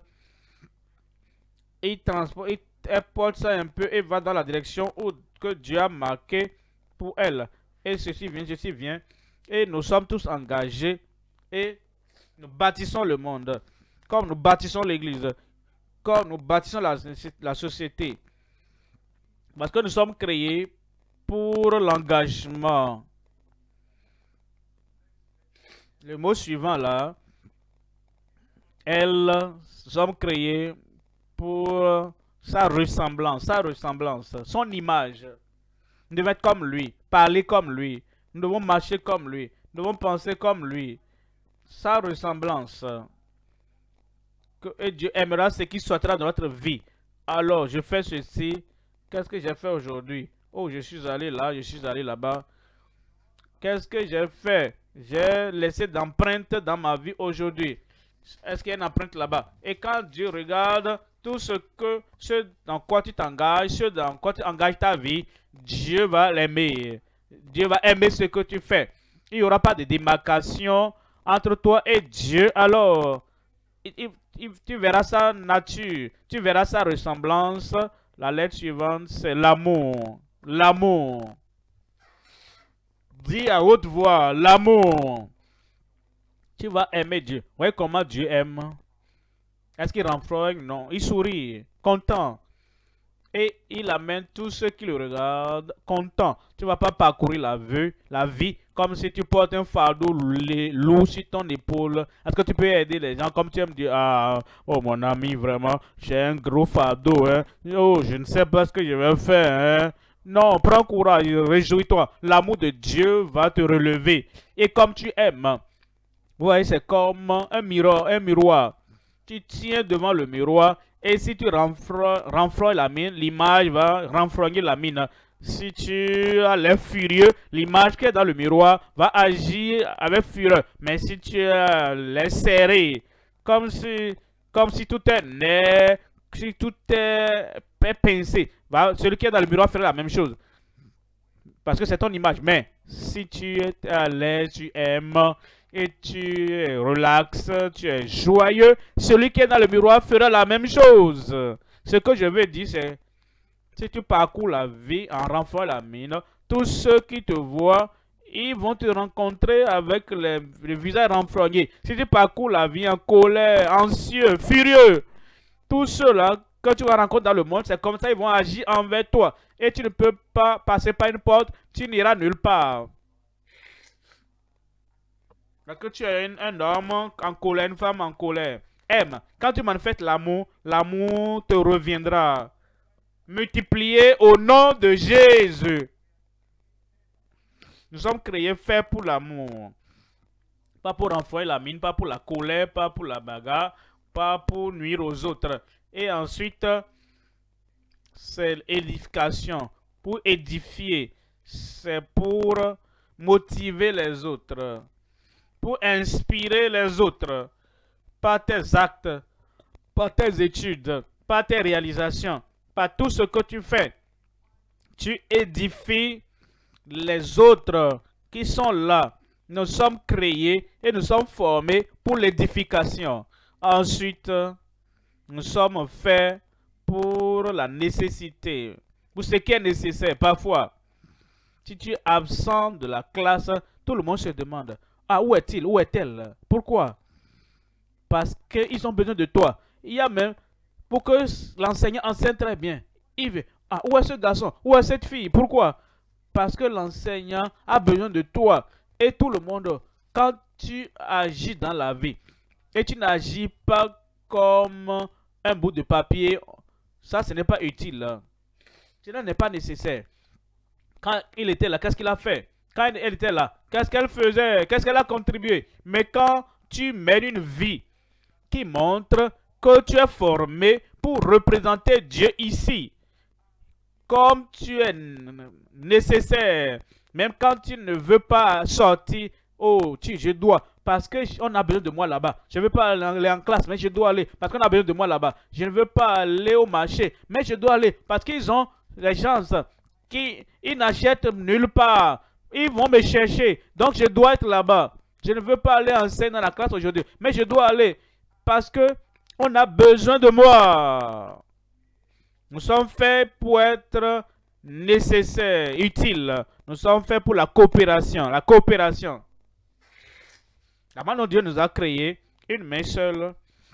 Il transporte, il, elle porte ça un peu et va dans la direction où que Dieu a marqué pour elle. Et ceci vient, ceci vient. Et nous sommes tous engagés. Et nous bâtissons le monde. Comme nous bâtissons l'église. Comme nous bâtissons la, la société. Parce que nous sommes créés pour l'engagement. Le mot suivant là. Elles sommes créées pour sa ressemblance, sa ressemblance, son image. Nous devons être comme lui, parler comme lui, nous devons marcher comme lui, nous devons penser comme lui. Sa ressemblance. Que, et Dieu aimera ce qui sortira de notre vie. Alors, je fais ceci. Qu'est-ce que j'ai fait aujourd'hui? Oh, je suis allé là, je suis allé là-bas. Qu'est-ce que j'ai fait? J'ai laissé d'empreinte dans ma vie aujourd'hui. Est-ce qu'il y a une empreinte là-bas? Et quand Dieu regarde tout ce que, ce dans quoi tu t'engages, ce dans quoi tu engages ta vie, Dieu va l'aimer. Dieu va aimer ce que tu fais. Il n'y aura pas de démarcation entre toi et Dieu. Alors, il, il, il, tu verras sa nature, tu verras sa ressemblance. La lettre suivante, c'est l'amour. L'amour. Dis à haute voix, l'amour. Tu vas aimer Dieu. Vous voyez comment Dieu aime? Est-ce qu'il renfrogne? Non. Il sourit, content. Et il amène tous ceux qui le regardent content. Tu ne vas pas parcourir la vie, la vie comme si tu portes un fardeau lourd sur ton épaule. Est-ce que tu peux aider les gens comme tu aimes dire, ah, oh mon ami, vraiment, j'ai un gros fardeau. Hein. Oh, je ne sais pas ce que je vais faire. Hein. Non, prends courage, réjouis-toi. L'amour de Dieu va te relever. Et comme tu aimes, vous voyez, c'est comme un miroir, un miroir. Tu tiens devant le miroir et si tu renfrognes la mine, l'image va renfrogner la mine. Si tu as l'air furieux, l'image qui est dans le miroir va agir avec fureur. Mais si tu as l'air serré, comme si, comme si tout est net, si tout est, est pincé, va, celui qui est dans le miroir fera la même chose. Parce que c'est ton image. Mais si tu es à l'aise, tu aimes et tu es relax, tu es joyeux, celui qui est dans le miroir fera la même chose. Ce que je veux dire, c'est si tu parcours la vie en renfort la mine, tous ceux qui te voient, ils vont te rencontrer avec les, le visage renfrogné. Si tu parcours la vie en colère, anxieux, furieux, tous ceux-là que tu vas rencontrer dans le monde, c'est comme ça ils vont agir envers toi. Et tu ne peux pas passer par une porte, tu n'iras nulle part. Parce que tu es un, un homme en colère, une femme en colère. Aime. Quand tu manifestes l'amour, l'amour te reviendra. Multiplié au nom de Jésus. Nous sommes créés, faits pour l'amour. Pas pour renflouer la mine, pas pour la colère, pas pour la bagarre, pas pour nuire aux autres. Et ensuite, c'est l'édification. Pour édifier, c'est pour motiver les autres. Pour inspirer les autres. Par tes actes, par tes études, par tes réalisations, par tout ce que tu fais. Tu édifies les autres qui sont là. Nous sommes créés et nous sommes formés pour l'édification. Ensuite, nous sommes faits pour la nécessité. Pour ce qui est nécessaire. Parfois, si tu es absent de la classe, tout le monde se demande, ah, où est-il? Où est-elle? Pourquoi? Parce qu'ils ont besoin de toi. Il y a même, pour que l'enseignant enseigne très bien, il veut, ah, où est ce garçon? Où est cette fille? Pourquoi? Parce que l'enseignant a besoin de toi. Et tout le monde, quand tu agis dans la vie, et tu n'agis pas comme un bout de papier, ça, ce n'est pas utile. Cela n'est pas nécessaire. Quand il était là, qu'est-ce qu'il a fait? Quand elle était là, qu'est-ce qu'elle faisait? Qu'est-ce qu'elle a contribué? Mais quand tu mènes une vie qui montre que tu es formé pour représenter Dieu ici, comme tu es nécessaire, même quand tu ne veux pas sortir, oh, tu, je dois, parce qu'on a besoin de moi là-bas. Je ne veux pas aller en classe, mais je dois aller, parce qu'on a besoin de moi là-bas. Je ne veux pas aller au marché, mais je dois aller, parce qu'ils ont les chances, qui, ils n'achètent nulle part. Ils vont me chercher, donc je dois être là-bas. Je ne veux pas aller enseigner dans la classe aujourd'hui, mais je dois aller, parce que on a besoin de moi. Nous sommes faits pour être nécessaires, utiles. Nous sommes faits pour la coopération. La coopération. La main dont Dieu nous a créé, une main seule,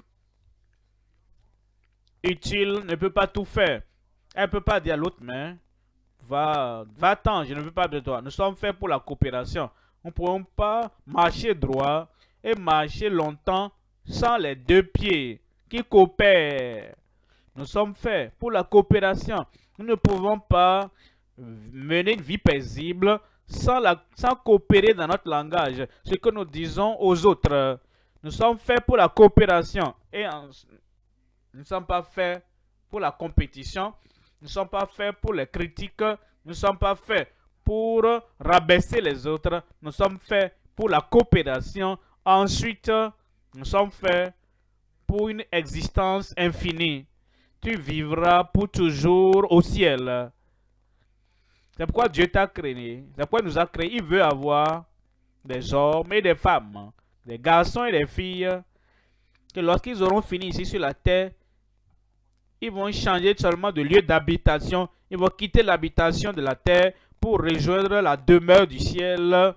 utile, ne peut pas tout faire. Elle ne peut pas dire à l'autre main, va, va-t'en, je ne veux pas de toi. Nous sommes faits pour la coopération. Nous ne pouvons pas marcher droit et marcher longtemps sans les deux pieds qui coopèrent. Nous sommes faits pour la coopération. Nous ne pouvons pas mener une vie paisible sans, la, sans coopérer dans notre langage. Ce que nous disons aux autres. Nous sommes faits pour la coopération. Et en, nous ne sommes pas faits pour la compétition. Nous ne sommes pas faits pour les critiques Nous ne sommes pas faits pour rabaisser les autres. Nous sommes faits pour la coopération. Ensuite, nous sommes faits pour une existence infinie. Tu vivras pour toujours au ciel. C'est pourquoi Dieu t'a créé. C'est pourquoi il nous a créé. Il veut avoir des hommes et des femmes, des garçons et des filles, que lorsqu'ils auront fini ici sur la terre, ils vont changer seulement de lieu d'habitation. Ils vont quitter l'habitation de la terre pour rejoindre la demeure du ciel.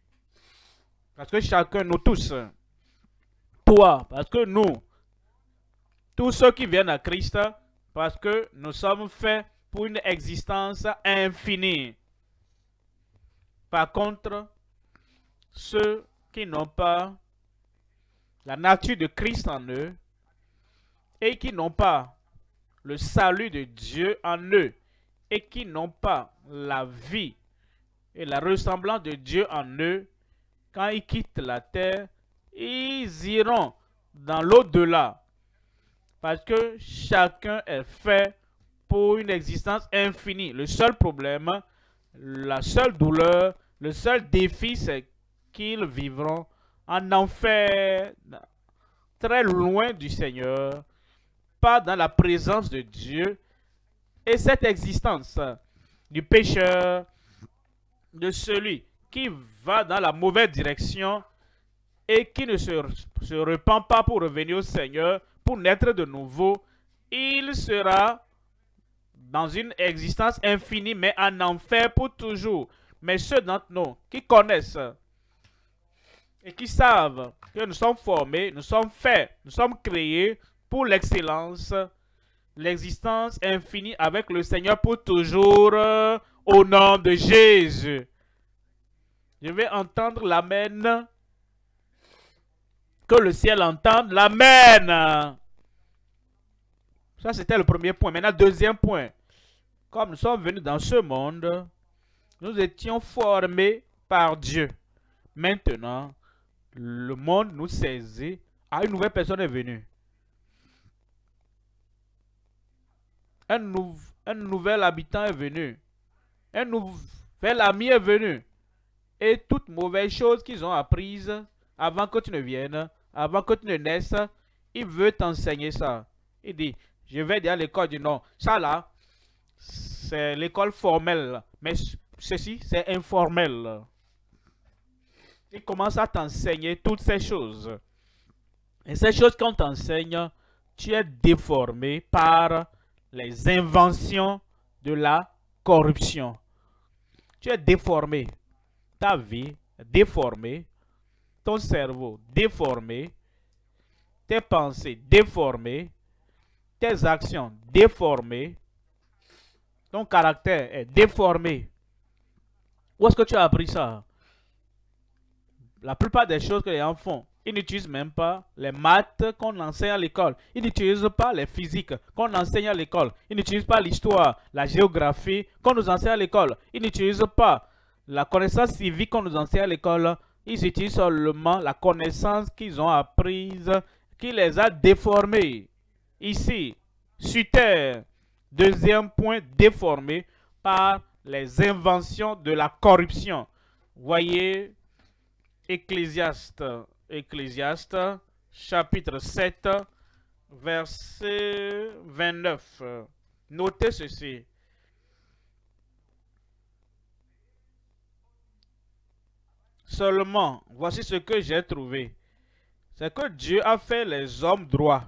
Parce que chacun, nous tous, toi, parce que nous, tous ceux qui viennent à Christ, parce que nous sommes faits pour une existence infinie. Par contre, ceux qui n'ont pas la nature de Christ en eux et qui n'ont pas le salut de Dieu en eux et qui n'ont pas la vie et la ressemblance de Dieu en eux, quand ils quittent la terre, ils iront dans l'au-delà. Parce que chacun est fait pour une existence infinie. Le seul problème, la seule douleur, le seul défi, c'est qu'ils vivront en enfer, très loin du Seigneur, pas dans la présence de Dieu. Et cette existence du pécheur, de celui qui va dans la mauvaise direction et qui ne se, se repent pas pour revenir au Seigneur, pour naître de nouveau, il sera dans une existence infinie, mais en enfer pour toujours. Mais ceux d'entre nous qui connaissent et qui savent que nous sommes formés, nous sommes faits, nous sommes créés pour l'excellence, l'existence infinie avec le Seigneur pour toujours, euh, au nom de Jésus. Je vais entendre l'amen. Que le ciel entende l'amen. Ça, c'était le premier point. Maintenant, deuxième point. Comme nous sommes venus dans ce monde, nous étions formés par Dieu. Maintenant, le monde nous saisit. Ah, une nouvelle personne est venue. Un, nou un nouvel habitant est venu. Un nouvel ami est venu. Et toutes mauvaises choses qu'ils ont apprises avant que tu ne viennes, avant que tu ne naisses, il veut t'enseigner ça. Il dit, je vais dire à l'école. Il dit non, ça là, c'est l'école formelle. Mais ceci, c'est informel. Il commence à t'enseigner toutes ces choses. Et ces choses qu'on t'enseigne, tu es déformé par les inventions de la corruption. Tu es déformé. Ta vie est déformée. Ton cerveau déformé. Tes pensées déformées. Tes actions déformées. Ton caractère est déformé. Où est-ce que tu as appris ça? La plupart des choses que les gens font, ils n'utilisent même pas les maths qu'on enseigne à l'école. Ils n'utilisent pas les physiques qu'on enseigne à l'école. Ils n'utilisent pas l'histoire, la géographie qu'on nous enseigne à l'école. Ils n'utilisent pas la connaissance civique qu'on nous enseigne à l'école. Ils utilisent seulement la connaissance qu'ils ont apprise, qui les a déformés. Ici, sur terre, deuxième point, déformé par les inventions de la corruption. Voyez Ecclésiaste, Ecclésiaste, chapitre sept, verset vingt-neuf. Notez ceci. Seulement, voici ce que j'ai trouvé. C'est que Dieu a fait les hommes droits.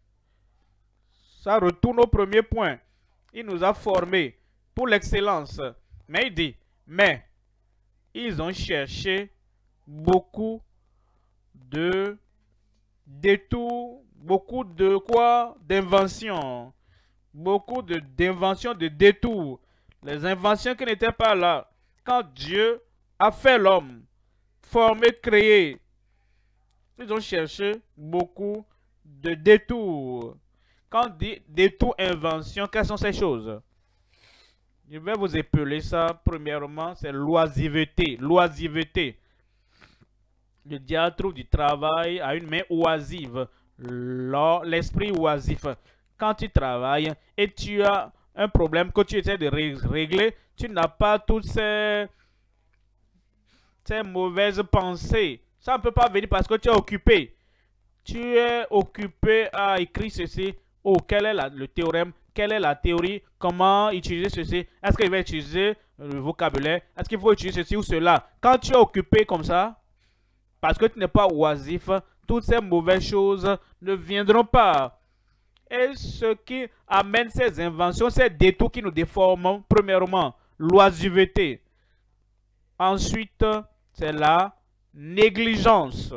Ça retourne au premier point. Il nous a formés pour l'excellence. Mais il dit, mais ils ont cherché beaucoup de détours, beaucoup de quoi? D'inventions. Beaucoup d'inventions, de, de détours. Les inventions qui n'étaient pas là. Quand Dieu a fait l'homme, formé, créé, ils ont cherché beaucoup de détours. Quand on dit détours, invention, quelles sont ces choses? Je vais vous épeler ça. Premièrement, c'est l'oisiveté. L'oisiveté. Le diable trouve du travail à une main oisive. L'esprit oisif. Quand tu travailles et tu as un problème que tu essaies de régler, tu n'as pas toutes ces, ces mauvaises pensées. Ça ne peut pas venir parce que tu es occupé. Tu es occupé à écrire ceci. Oh, quel est la, le théorème? Quelle est la théorie? Comment utiliser ceci? Est-ce qu'il va utiliser le vocabulaire? Est-ce qu'il faut utiliser ceci ou cela? Quand tu es occupé comme ça, parce que tu n'es pas oisif, toutes ces mauvaises choses ne viendront pas. Et ce qui amène ces inventions, ces détours qui nous déforment, premièrement, l'oisiveté. Ensuite, c'est la négligence.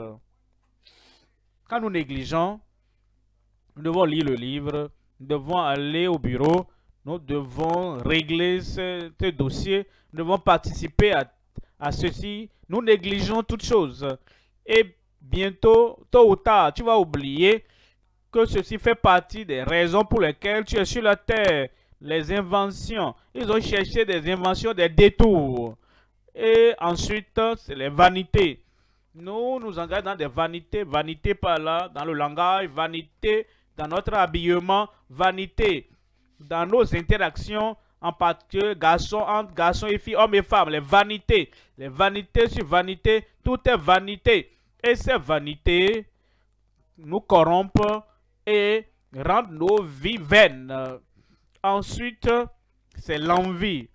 Quand nous négligeons, nous devons lire le livre, nous devons aller au bureau, nous devons régler ce, ce dossier, nous devons participer à, à ceci. Nous négligeons toutes choses. Et bientôt, tôt ou tard, tu vas oublier que ceci fait partie des raisons pour lesquelles tu es sur la terre. Les inventions. Ils ont cherché des inventions, des détours. Et ensuite, c'est les vanités. Nous nous engageons dans des vanités. Vanité par là, dans le langage, vanité dans notre habillement, vanité dans nos interactions, en particulier garçons entre garçons et filles, hommes et femmes. Les vanités. Les vanités sur vanité, tout est vanité. Et ces vanités nous corrompent et rendent nos vies vaines. Ensuite, c'est l'envie.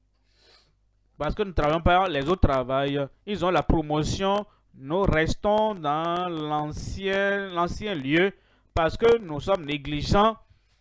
Parce que nous ne travaillons pas, les autres travaillent. Ils ont la promotion. Nous restons dans l'ancien l'ancien lieu parce que nous sommes négligents.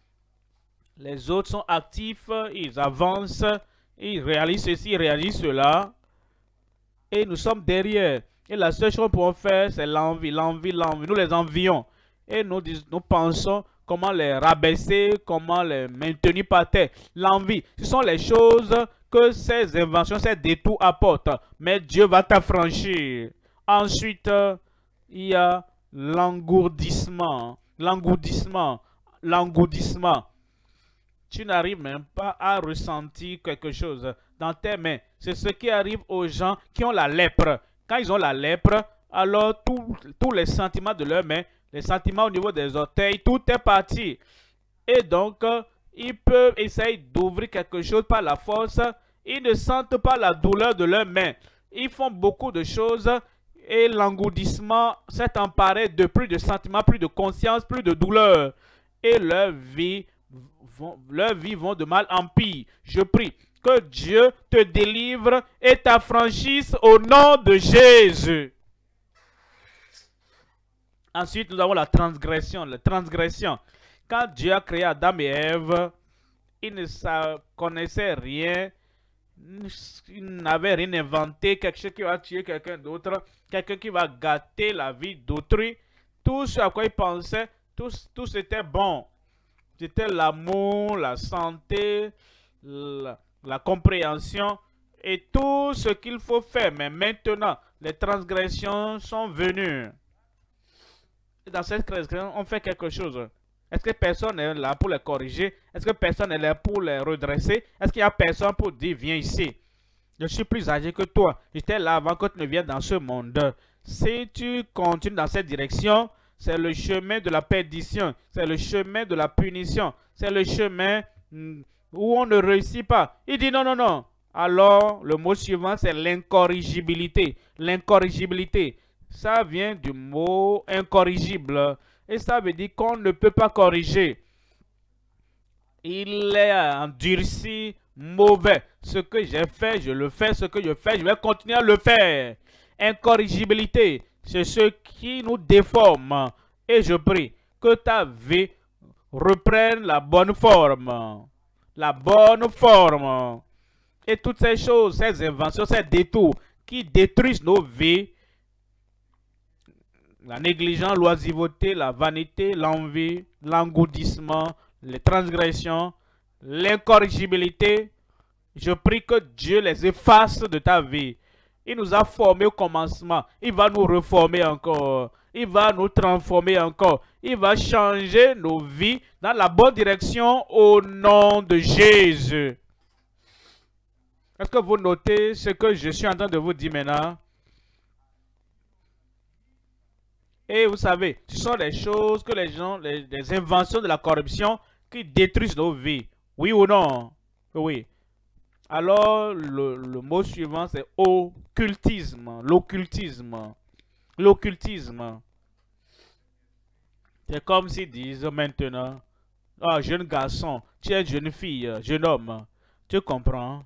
Les autres sont actifs, ils avancent, ils réalisent ceci, ils réalisent cela. Et nous sommes derrière. Et la seule chose que nous pouvons faire, c'est l'envie, l'envie, l'envie. Nous les envions. Et nous, nous pensons comment les rabaisser, comment les maintenir par terre. L'envie, ce sont les choses que ces inventions, ces détours apportent. Mais Dieu va t'affranchir. Ensuite, il y a l'engourdissement. L'engourdissement. L'engourdissement. Tu n'arrives même pas à ressentir quelque chose dans tes mains. C'est ce qui arrive aux gens qui ont la lèpre. Quand ils ont la lèpre, alors tous les sentiments de leurs mains, les sentiments au niveau des orteils, tout est parti. Et donc, ils peuvent essayer d'ouvrir quelque chose par la force. Ils ne sentent pas la douleur de leurs mains. Ils font beaucoup de choses et l'engourdissement s'est emparé de plus de sentiments, plus de conscience, plus de douleur. Et leur vie, vont, leur vie vont de mal en pire. Je prie que Dieu te délivre et t'affranchisse au nom de Jésus. Ensuite, nous avons la transgression. La transgression. Quand Dieu a créé Adam et Ève, ils ne connaissaient rien. Ils n'avaient rien inventé. Quelque chose qui va tuer quelqu'un d'autre. Quelqu'un qui va gâter la vie d'autrui. Tout ce à quoi ils pensaient, tout, tout c'était bon. C'était l'amour, la santé, la, la compréhension et tout ce qu'il faut faire. Mais maintenant, les transgressions sont venues. Et dans cette transgression, on fait quelque chose. Est-ce que personne n'est là pour les corriger? Est-ce que personne n'est là pour les redresser? Est-ce qu'il n'y a personne pour dire, viens ici? Je suis plus âgé que toi. J'étais là avant que tu ne viennes dans ce monde. Si tu continues dans cette direction, c'est le chemin de la perdition. C'est le chemin de la punition. C'est le chemin où on ne réussit pas. Il dit non, non, non. Alors, le mot suivant, c'est l'incorrigibilité. L'incorrigibilité, ça vient du mot incorrigible. Et ça veut dire qu'on ne peut pas corriger. Il est endurci, mauvais. Ce que j'ai fait, je le fais. Ce que je fais, je vais continuer à le faire. Incorrigibilité, c'est ce qui nous déforme. Et je prie que ta vie reprenne la bonne forme. La bonne forme. Et toutes ces choses, ces inventions, ces détours qui détruisent nos vies, la négligence, l'oisiveté, la vanité, l'envie, l'engourdissement, les transgressions, l'incorrigibilité, je prie que Dieu les efface de ta vie. Il nous a formés au commencement. Il va nous reformer encore. Il va nous transformer encore. Il va changer nos vies dans la bonne direction au nom de Jésus. Est-ce que vous notez ce que je suis en train de vous dire maintenant? Et vous savez, ce sont des choses que les gens, les, les inventions de la corruption qui détruisent nos vies. Oui ou non? Oui. Alors, le, le mot suivant, c'est occultisme. L'occultisme. L'occultisme. C'est comme s'ils disent maintenant, ah, jeune garçon, tu es jeune fille, jeune homme, tu comprends?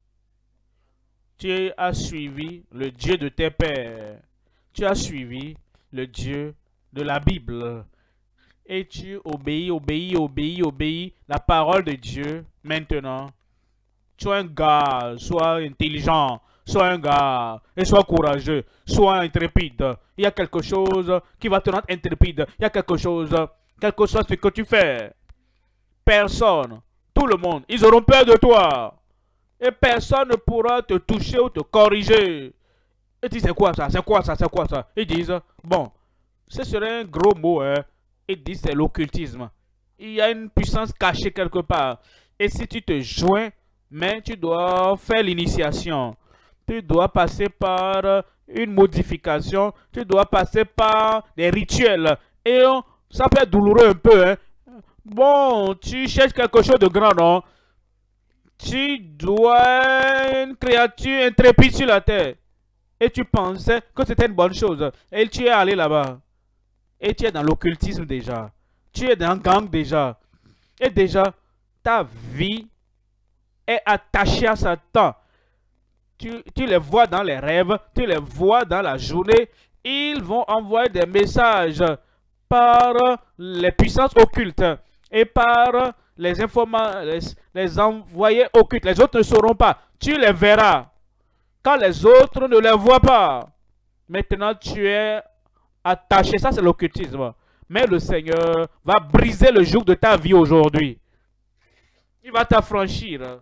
Tu as suivi le Dieu de tes pères. Tu as suivi le Dieu de la Bible. Et tu obéis, obéis, obéis, obéis la parole de Dieu. Maintenant, sois un gars, sois intelligent, sois un gars, et sois courageux, sois intrépide. Il y a quelque chose qui va te rendre intrépide. Il y a quelque chose, quelque chose que tu fais. Personne, tout le monde, ils auront peur de toi. Et personne ne pourra te toucher ou te corriger. Et tu dis, c'est quoi ça, c'est quoi ça, c'est quoi ça? Ils disent, bon, ce serait un gros mot, hein. Ils disent, c'est l'occultisme. Il y a une puissance cachée quelque part. Et si tu te joins, mais tu dois faire l'initiation. Tu dois passer par une modification. Tu dois passer par des rituels. Et on, ça peut être douloureux un peu, hein. Bon, tu cherches quelque chose de grand, non? Tu dois une créature intrépide sur la terre. Et tu pensais que c'était une bonne chose. Et tu es allé là-bas. Et tu es dans l'occultisme déjà. Tu es dans le gang déjà. Et déjà, ta vie est attachée à Satan. Tu, tu les vois dans les rêves. Tu les vois dans la journée. Ils vont envoyer des messages par les puissances occultes. Et par les informations, les, les envoyés occultes. Les autres ne sauront pas. Tu les verras. Quand les autres ne les voient pas. Maintenant, tu es attaché. Ça, c'est l'occultisme. Mais le Seigneur va briser le joug de ta vie aujourd'hui. Il va t'affranchir.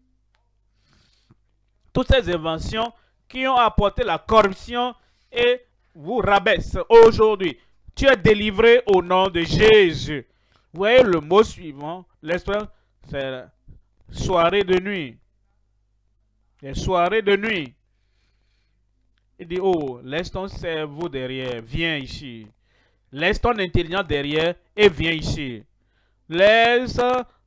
Toutes ces inventions qui ont apporté la corruption et vous rabaissent aujourd'hui. Tu es délivré au nom de Jésus. Vous voyez le mot suivant, l'expression, c'est soirée de nuit. Les soirées de nuit. Il dit, oh, laisse ton cerveau derrière, viens ici. Laisse ton intelligence derrière et viens ici. Laisse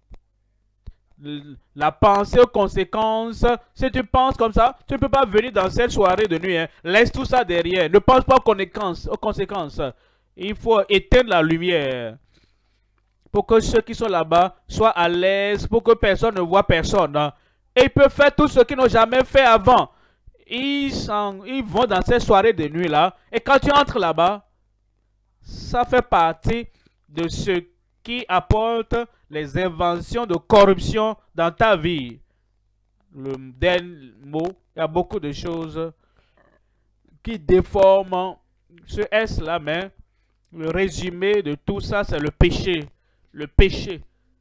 la pensée aux conséquences. Si tu penses comme ça, tu ne peux pas venir dans cette soirée de nuit. Hein. Laisse tout ça derrière. Ne pense pas aux conséquences. Aux conséquences. Il faut éteindre la lumière. Pour que ceux qui sont là-bas soient à l'aise, pour que personne ne voit personne. Hein. Et ils peuvent faire tout ce qu'ils n'ont jamais fait avant. Ils, sont, ils vont dans cette soirée de nuit-là. Et quand tu entres là-bas, ça fait partie de ce qui apporte les inventions de corruption dans ta vie. Le dernier mot, il y a beaucoup de choses qui déforment ce S-là, mais le résumé de tout ça, c'est le péché. Le péché.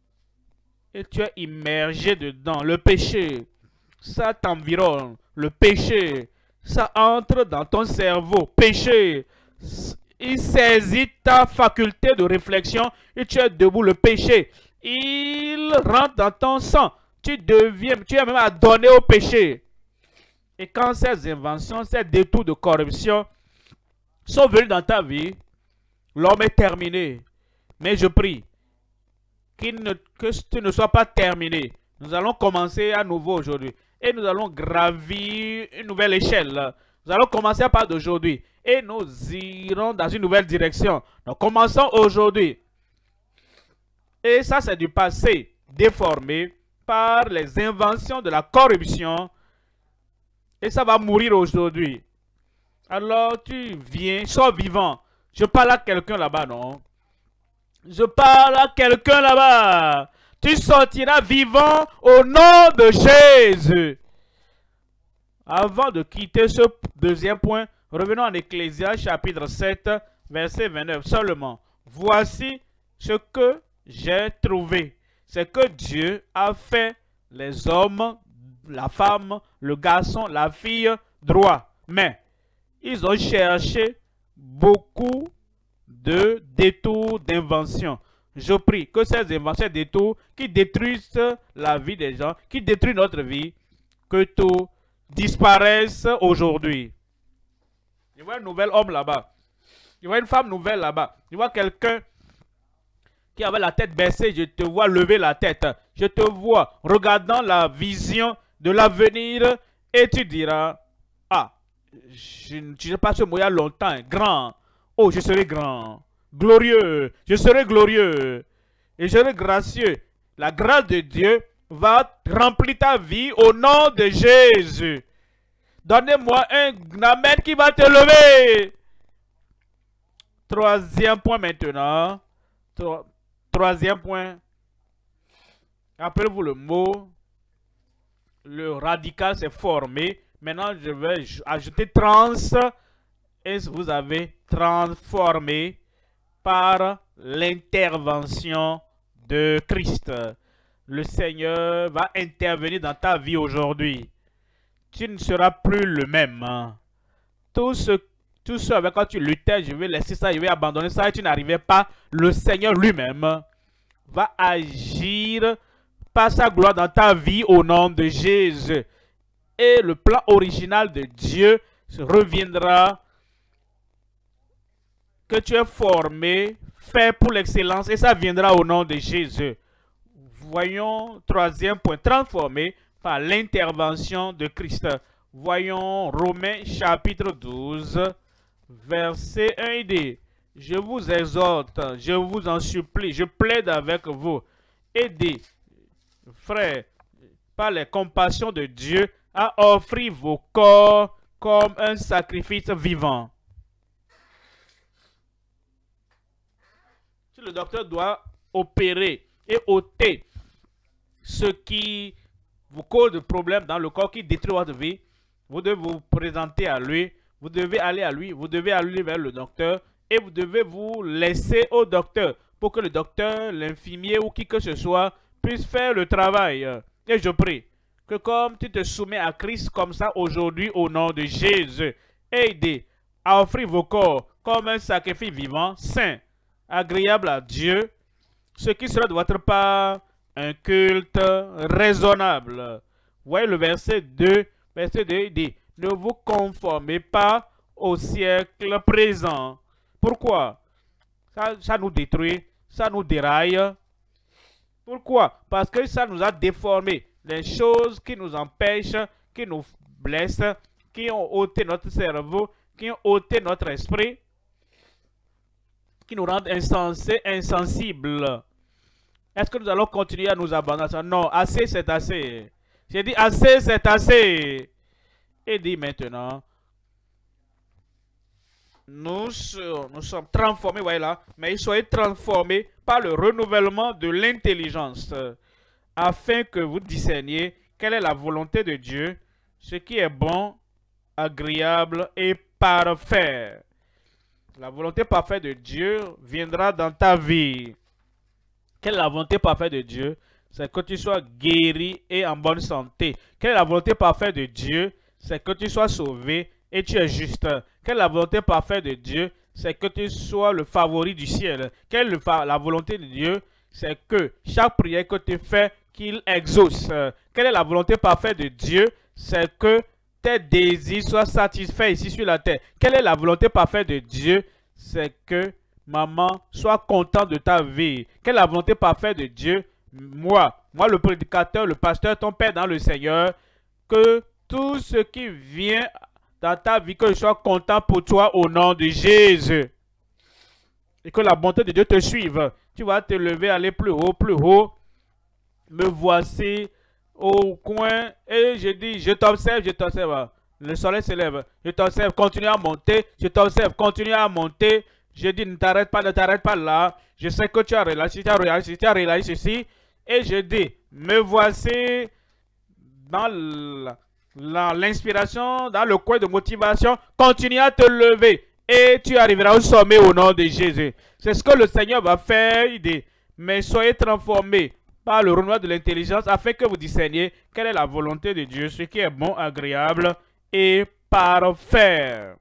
Et tu es immergé dedans. Le péché, ça t'environne. Le péché, ça entre dans ton cerveau. Péché, il saisit ta faculté de réflexion et tu es debout. Le péché, il rentre dans ton sang. Tu deviens, tu es même adonné au péché. Et quand ces inventions, ces détours de corruption sont venus dans ta vie, l'homme est terminé. Mais je prie ne, que tu ne sois pas terminé. Nous allons commencer à nouveau aujourd'hui. Et nous allons gravir une nouvelle échelle. Nous allons commencer à partir d'aujourd'hui. Et nous irons dans une nouvelle direction. Nous commençons aujourd'hui. Et ça, c'est du passé déformé par les inventions de la corruption. Et ça va mourir aujourd'hui. Alors, tu viens, sois vivant. Je parle à quelqu'un là-bas, non? Je parle à quelqu'un là-bas. Tu sortiras vivant au nom de Jésus. Avant de quitter ce deuxième point, revenons en Ecclésias chapitre sept, verset vingt-neuf. Seulement, voici ce que j'ai trouvé. C'est que Dieu a fait les hommes, la femme, le garçon, la fille, droit. Mais ils ont cherché beaucoup de détours, d'inventions. Je prie que ces inventions, ces détours qui détruisent la vie des gens, qui détruisent notre vie, que tout disparaisse aujourd'hui. Je vois un nouvel homme là-bas. Je vois une femme nouvelle là-bas. Je vois quelqu'un qui avait la tête baissée. Je te vois lever la tête. Je Je te vois regardant la vision de l'avenir et tu diras, ah, je ne sais pas ce mot il y a longtemps, grand. Oh, je serai grand, glorieux, je serai glorieux et je serai gracieux. La grâce de Dieu va remplir ta vie au nom de Jésus. Donnez-moi un amen qui va te lever. Troisième point maintenant. Tro troisième point. Rappelez-vous le mot. Le radical s'est formé. Maintenant, je vais ajouter trans. Et vous avez transformé par l'intervention de Christ. Le Seigneur va intervenir dans ta vie aujourd'hui. Tu ne seras plus le même. Tout ce, tout ce avec quoi tu luttais, je vais laisser ça, je vais abandonner ça et tu n'arrivais pas. Le Seigneur lui-même va agir par sa gloire dans ta vie au nom de Jésus. Et le plan original de Dieu reviendra, que tu es formé, fait pour l'excellence, et ça viendra au nom de Jésus. Voyons, troisième point, transformé par l'intervention de Christ. Voyons Romains chapitre douze, verset un et deux. Je vous exhorte, je vous en supplie, je plaide avec vous. Aidez, frères, par les compassions de Dieu, à offrir vos corps comme un sacrifice vivant. Si le docteur doit opérer et ôter ce qui vous cause de problèmes dans le corps, qui détruit votre vie, vous devez vous présenter à lui, vous devez aller à lui, vous devez aller vers le docteur et vous devez vous laisser au docteur pour que le docteur, l'infirmier ou qui que ce soit puisse faire le travail. Et je prie que comme tu te soumets à Christ comme ça aujourd'hui au nom de Jésus, aidez à offrir vos corps comme un sacrifice vivant, saint, agréable à Dieu, ce qui sera de votre part un culte raisonnable. Voyez le verset deux. Verset deux dit, ne vous conformez pas au siècle présent. Pourquoi? Ça, ça nous détruit, ça nous déraille. Pourquoi? Parce que ça nous a déformé. Les choses qui nous empêchent, qui nous blessent, qui ont ôté notre cerveau, qui ont ôté notre esprit, qui nous rendent insensés, insensibles. Est-ce que nous allons continuer à nous abandonner? Non, assez c'est assez. J'ai dit assez c'est assez. Et dit maintenant, nous, nous sommes transformés, voyez là, mais soyez transformés par le renouvellement de l'intelligence, afin que vous discerniez quelle est la volonté de Dieu, ce qui est bon, agréable et parfait. La volonté parfaite de Dieu viendra dans ta vie. Quelle est la volonté parfaite de Dieu? C'est que tu sois guéri et en bonne santé. Quelle est la volonté parfaite de Dieu? C'est que tu sois sauvé et tu es juste. Quelle est la volonté parfaite de Dieu? C'est que tu sois le favori du ciel. Quelle est la volonté de Dieu? C'est que chaque prière que tu fais, qu'il exauce. Quelle est la volonté parfaite de Dieu? C'est que tes désirs soient satisfaits ici sur la terre. Quelle est la volonté parfaite de Dieu? C'est que maman, sois content de ta vie. Quelle est la volonté parfaite de Dieu? Moi, moi le prédicateur, le pasteur, ton Père dans le Seigneur, que tout ce qui vient dans ta vie, que je sois content pour toi au nom de Jésus. Et que la bonté de Dieu te suive. Tu vas te lever, aller plus haut, plus haut. Me voici au coin et je dis, je t'observe, je t'observe. Le soleil se lève, je t'observe, continue à monter, je t'observe, continue à monter. Je dis, ne t'arrête pas, ne t'arrête pas là. Je sais que tu as relâché, tu as relâché, tu as relâché ceci. Et je dis, me voici dans l'inspiration, dans le coin de motivation. Continue à te lever et tu arriveras au sommet au nom de Jésus. C'est ce que le Seigneur va faire. Il dit, mais soyez transformés par le renouvellement de l'intelligence afin que vous discerniez quelle est la volonté de Dieu, ce qui est bon, agréable et parfait.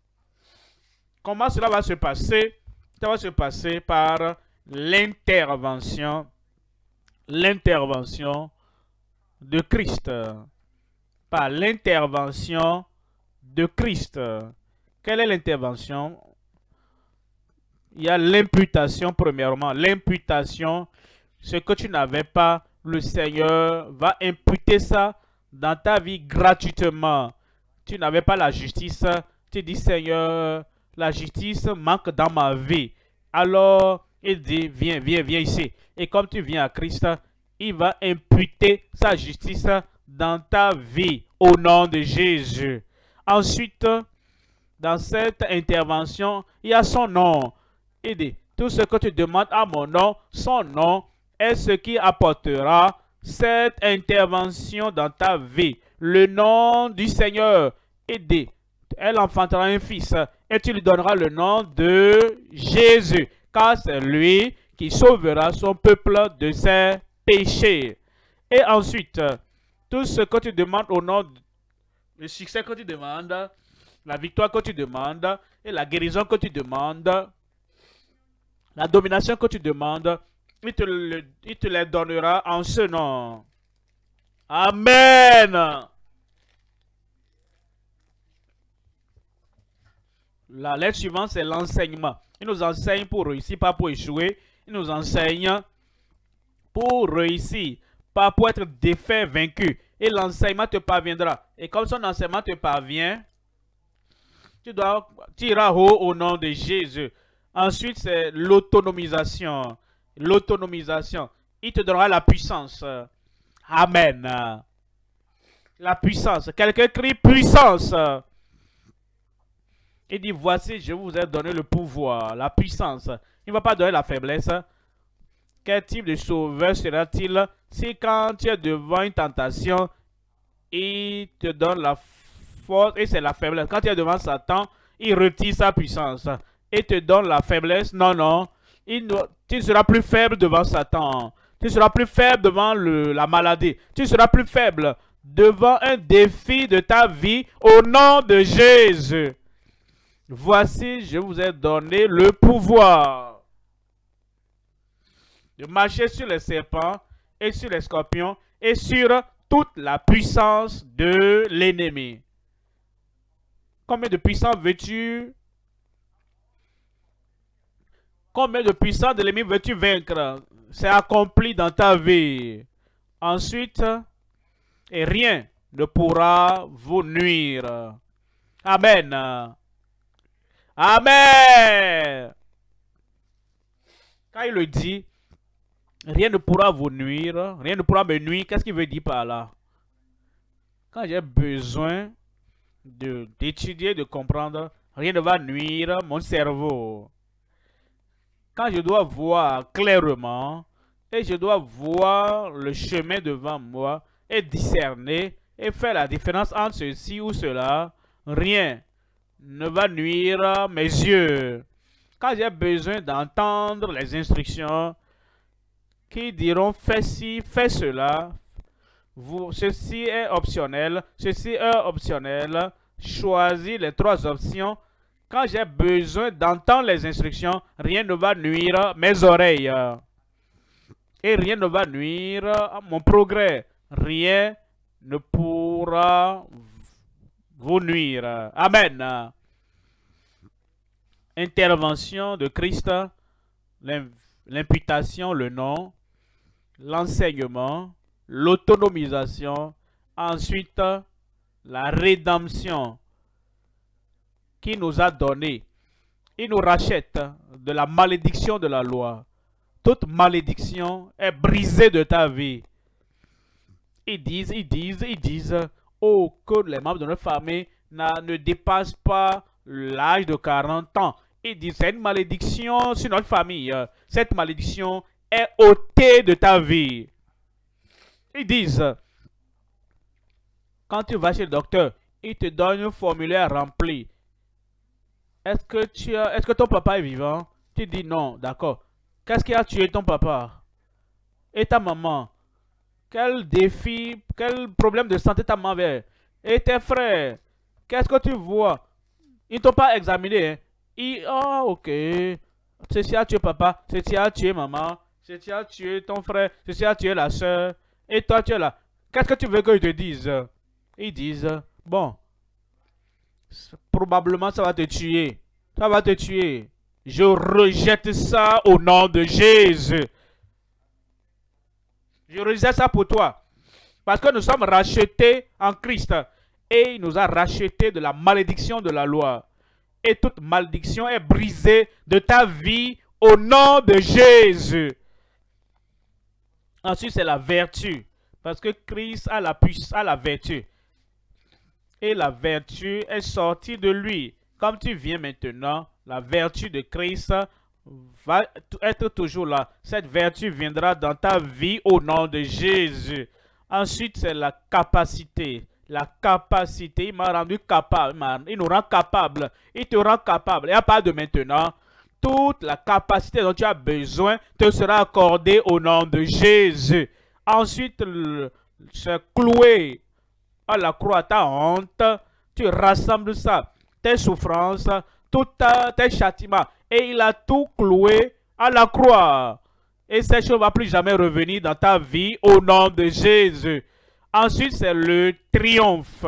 Comment cela va se passer? Ça va se passer par l'intervention, l'intervention de Christ. Par l'intervention de Christ. Quelle est l'intervention? Il y a l'imputation premièrement. L'imputation, ce que tu n'avais pas, le Seigneur va imputer ça dans ta vie gratuitement. Tu n'avais pas la justice. Tu dis, Seigneur, la justice manque dans ma vie. Alors, il dit, viens, viens, viens ici. Et comme tu viens à Christ, il va imputer sa justice dans ta vie au nom de Jésus. Ensuite, dans cette intervention, il y a son nom. Il dit, tout ce que tu demandes à mon nom, son nom est ce qui apportera cette intervention dans ta vie. Le nom du Seigneur. Il dit, elle enfantera un fils et tu lui donneras le nom de Jésus, car c'est lui qui sauvera son peuple de ses péchés. Et ensuite, tout ce que tu demandes au nom, de, le succès que tu demandes, la victoire que tu demandes et la guérison que tu demandes, la domination que tu demandes, il te, le, il te les donnera en ce nom. Amen. La lettre suivante, c'est l'enseignement. Il nous enseigne pour réussir, pas pour échouer. Il nous enseigne pour réussir, pas pour être défait, vaincu. Et l'enseignement te parviendra. Et comme son enseignement te parvient, tu dois tirer haut au nom de Jésus. Ensuite, c'est l'autonomisation. L'autonomisation. Il te donnera la puissance. Amen. La puissance. Quelqu'un crie puissance. Il dit, voici, je vous ai donné le pouvoir, la puissance. Il ne va pas donner la faiblesse. Quel type de sauveur sera-t-il si quand tu es devant une tentation, il te donne la force et c'est la faiblesse. Quand tu es devant Satan, il retire sa puissance et te donne la faiblesse. Non, non. Il, tu seras plus faible devant Satan. Tu seras plus faible devant le, la maladie. Tu seras plus faible devant un défi de ta vie au nom de Jésus. Voici, je vous ai donné le pouvoir de marcher sur les serpents et sur les scorpions et sur toute la puissance de l'ennemi. Combien de puissance veux-tu? Combien de puissance de l'ennemi veux-tu vaincre? C'est accompli dans ta vie. Ensuite, et rien ne pourra vous nuire. Amen. Amen. Quand il le dit, rien ne pourra vous nuire, rien ne pourra me nuire, qu'est-ce qu'il veut dire par là? Quand j'ai besoin d'étudier, de, de comprendre, rien ne va nuire mon cerveau. Quand je dois voir clairement, et je dois voir le chemin devant moi, et discerner, et faire la différence entre ceci ou cela, rien ne va nuire à mes yeux. Quand j'ai besoin d'entendre les instructions qui diront fais ci, fais cela, vous, ceci est optionnel, ceci est optionnel, choisis les trois options. Quand j'ai besoin d'entendre les instructions, rien ne va nuire à mes oreilles. Et rien ne va nuire à mon progrès. Rien ne pourra vous nuire. Amen. Intervention de Christ, l'imputation, le nom, l'enseignement, l'autonomisation, ensuite la rédemption qui nous a donné. Il nous rachète de la malédiction de la loi. Toute malédiction est brisée de ta vie. Ils disent, ils disent, ils disent, oh, que les membres de notre famille ne dépassent pas l'âge de quarante ans. Ils disent, c'est une malédiction sur notre famille. Cette malédiction est ôtée de ta vie. Ils disent, quand tu vas chez le docteur, il te donne un formulaire rempli. Est-ce que, tu as, est-ce que ton papa est vivant? Tu dis non, d'accord. Qu'est-ce qui a tué ton papa? Et ta maman? Quel défi, quel problème de santé ta maman avait? Et tes frères? Qu'est-ce que tu vois? Ils ne t'ont pas examiné. Hein? Ils, oh, ok. Ceci a tué papa, ceci a tué maman, ceci a tué ton frère, ceci a tué la soeur. Et toi, tu es là. Qu'est-ce que tu veux qu'ils te disent? Ils disent, bon, probablement ça va te tuer. Ça va te tuer. Je rejette ça au nom de Jésus. Je réserve ça pour toi. Parce que nous sommes rachetés en Christ. Et il nous a rachetés de la malédiction de la loi. Et toute malédiction est brisée de ta vie au nom de Jésus. Ensuite, c'est la vertu. Parce que Christ a la puissance, a la vertu. Et la vertu est sortie de lui. Comme tu viens maintenant, la vertu de Christ va être toujours là. Cette vertu viendra dans ta vie au nom de Jésus. Ensuite, c'est la capacité. La capacité, il m'a rendu capable. Il nous rend capable. Il te rend capable. Et à part de maintenant, toute la capacité dont tu as besoin te sera accordée au nom de Jésus. Ensuite, se clouer à la croix, ta honte, tu rassembles ça, tes souffrances, tous tes châtiments. Et il a tout cloué à la croix. Et ces choses ne vont plus jamais revenir dans ta vie au nom de Jésus. Ensuite, c'est le triomphe.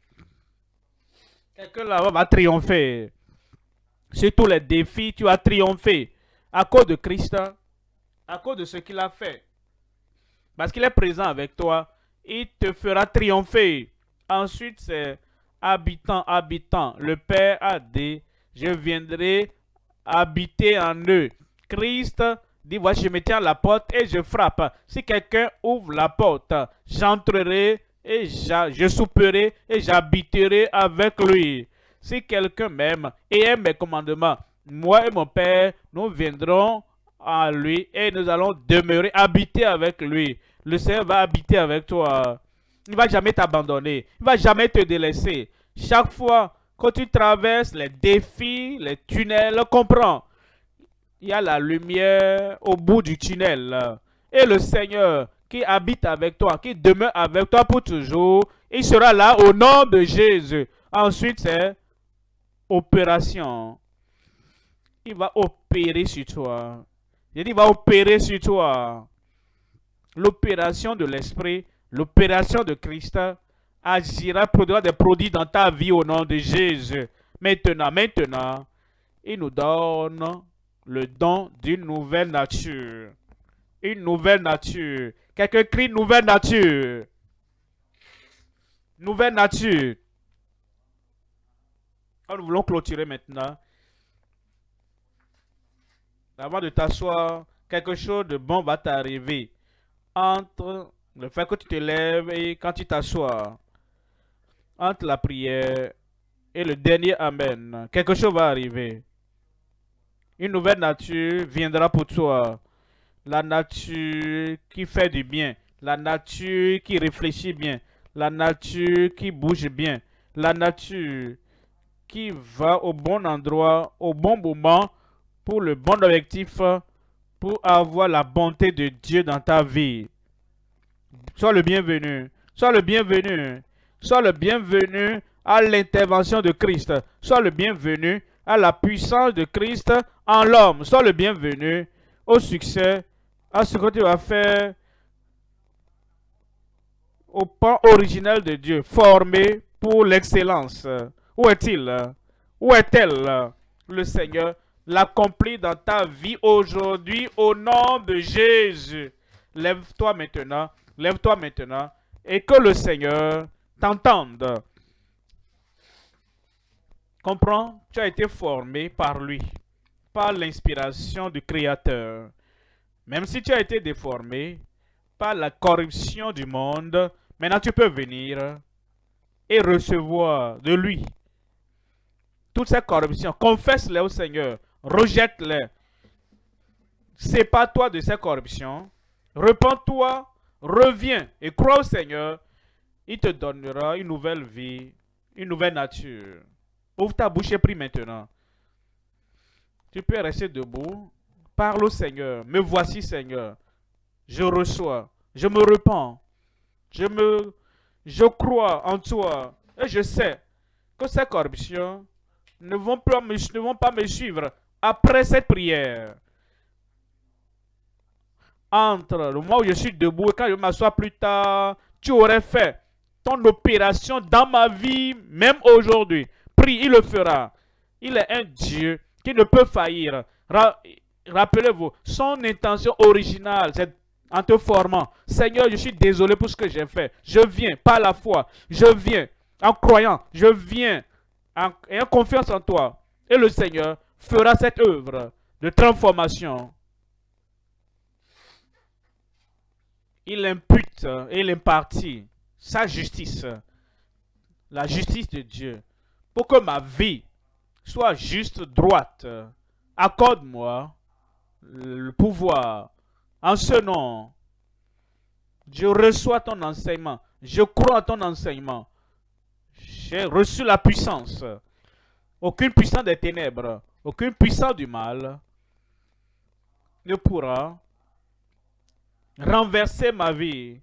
Quelqu'un là-bas va triompher. Sur tous les défis, tu as triomphé. À cause de Christ, à cause de ce qu'il a fait. Parce qu'il est présent avec toi, il te fera triompher. Ensuite, c'est habitant, habitant. Le Père a dit, je viendrai habiter en eux. Christ dit, voici, je me tiens à la porte et je frappe. Si quelqu'un ouvre la porte, j'entrerai et je souperai et j'habiterai avec lui. Si quelqu'un m'aime et aime mes commandements, moi et mon Père, nous viendrons à lui et nous allons demeurer, habiter avec lui. Le Seigneur va habiter avec toi. Il ne va jamais t'abandonner. Il ne va jamais te délaisser. Chaque fois que tu traverses les défis, les tunnels, comprends. Il y a la lumière au bout du tunnel. Et le Seigneur qui habite avec toi, qui demeure avec toi pour toujours, il sera là au nom de Jésus. Ensuite, c'est opération. Il va opérer sur toi. Il dit, il va opérer sur toi. L'opération de l'Esprit, l'opération de Christ agira, produira des produits dans ta vie au nom de Jésus. Maintenant, maintenant, il nous donne le don d'une nouvelle nature. Une nouvelle nature. Quelqu'un crie nouvelle nature. Nouvelle nature. Alors, nous voulons clôturer maintenant. Avant de t'asseoir, quelque chose de bon va t'arriver. Entre le fait que tu te lèves et quand tu t'assois, entre la prière et le dernier Amen, quelque chose va arriver. Une nouvelle nature viendra pour toi. La nature qui fait du bien. La nature qui réfléchit bien. La nature qui bouge bien. La nature qui va au bon endroit, au bon moment, pour le bon objectif, pour avoir la bonté de Dieu dans ta vie. Sois le bienvenu. Sois le bienvenu. Sois le bienvenu à l'intervention de Christ. Sois le bienvenu à la puissance de Christ en l'homme. Sois le bienvenu au succès, à ce que tu vas faire au plan original de Dieu, formé pour l'excellence. Où est-il? Où est-elle? Le Seigneur l'accomplit dans ta vie aujourd'hui au nom de Jésus. Lève-toi maintenant, lève-toi maintenant et que le Seigneur t'entende. Comprends? Tu as été formé par lui, par l'inspiration du Créateur. Même si tu as été déformé par la corruption du monde, maintenant tu peux venir et recevoir de lui toutes ces corruptions. Confesse-les au Seigneur, rejette-les. Sépare-toi de ces corruptions, repens-toi, reviens et crois au Seigneur. Il te donnera une nouvelle vie, une nouvelle nature. Ouvre ta bouche et prie maintenant. Tu peux rester debout. Parle au Seigneur. Me voici, Seigneur. Je reçois. Je me repens. Je me, je crois en toi. Et je sais que ces corruptions ne vont pas me, ne vont pas me suivre après cette prière. Entre le moment où je suis debout et quand je m'assois plus tard, tu aurais fait ton opération dans ma vie, même aujourd'hui. Prie, il le fera. Il est un Dieu qui ne peut faillir. Rappelez-vous, son intention originale, c'est en te formant. Seigneur, je suis désolé pour ce que j'ai fait. Je viens par la foi. Je viens en croyant. Je viens en ayant confiance en toi. Et le Seigneur fera cette œuvre de transformation. Il impute et il impartit sa justice, la justice de Dieu, pour que ma vie soit juste, droite. Accorde-moi le pouvoir. En ce nom, je reçois ton enseignement. Je crois à ton enseignement. J'ai reçu la puissance. Aucune puissance des ténèbres, aucune puissance du mal ne pourra renverser ma vie.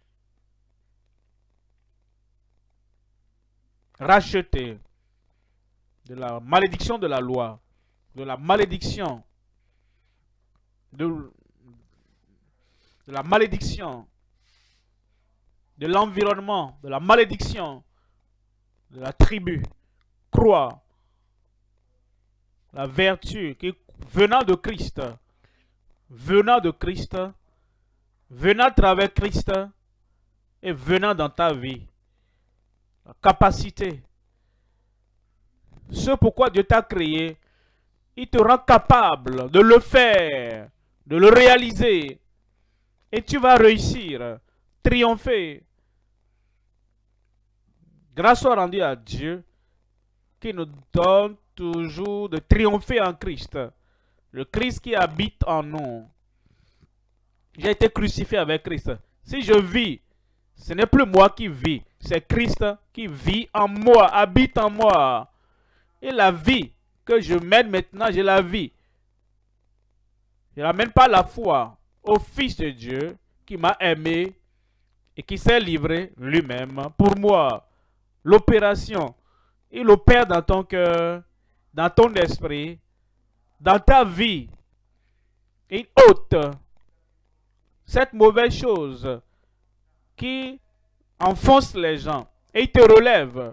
Racheter de la malédiction de la loi, de la malédiction, de, de la malédiction, de l'environnement, de la malédiction, de la tribu. Crois la vertu qui venant de Christ, venant de Christ, venant à travers Christ et venant dans ta vie. La capacité. Ce pourquoi Dieu t'a créé, il te rend capable de le faire, de le réaliser. Et tu vas réussir, triompher. Grâce soit rendue à Dieu qui nous donne toujours de triompher en Christ. Le Christ qui habite en nous. J'ai été crucifié avec Christ. Si je vis, ce n'est plus moi qui vis, c'est Christ qui vit en moi, habite en moi. Et la vie que je mène maintenant, je la vis. Je n'amène pas la foi au Fils de Dieu qui m'a aimé et qui s'est livré lui-même pour moi. L'opération, il opère dans ton cœur, dans ton esprit, dans ta vie. Il ôte cette mauvaise chose qui enfonce les gens et il te relève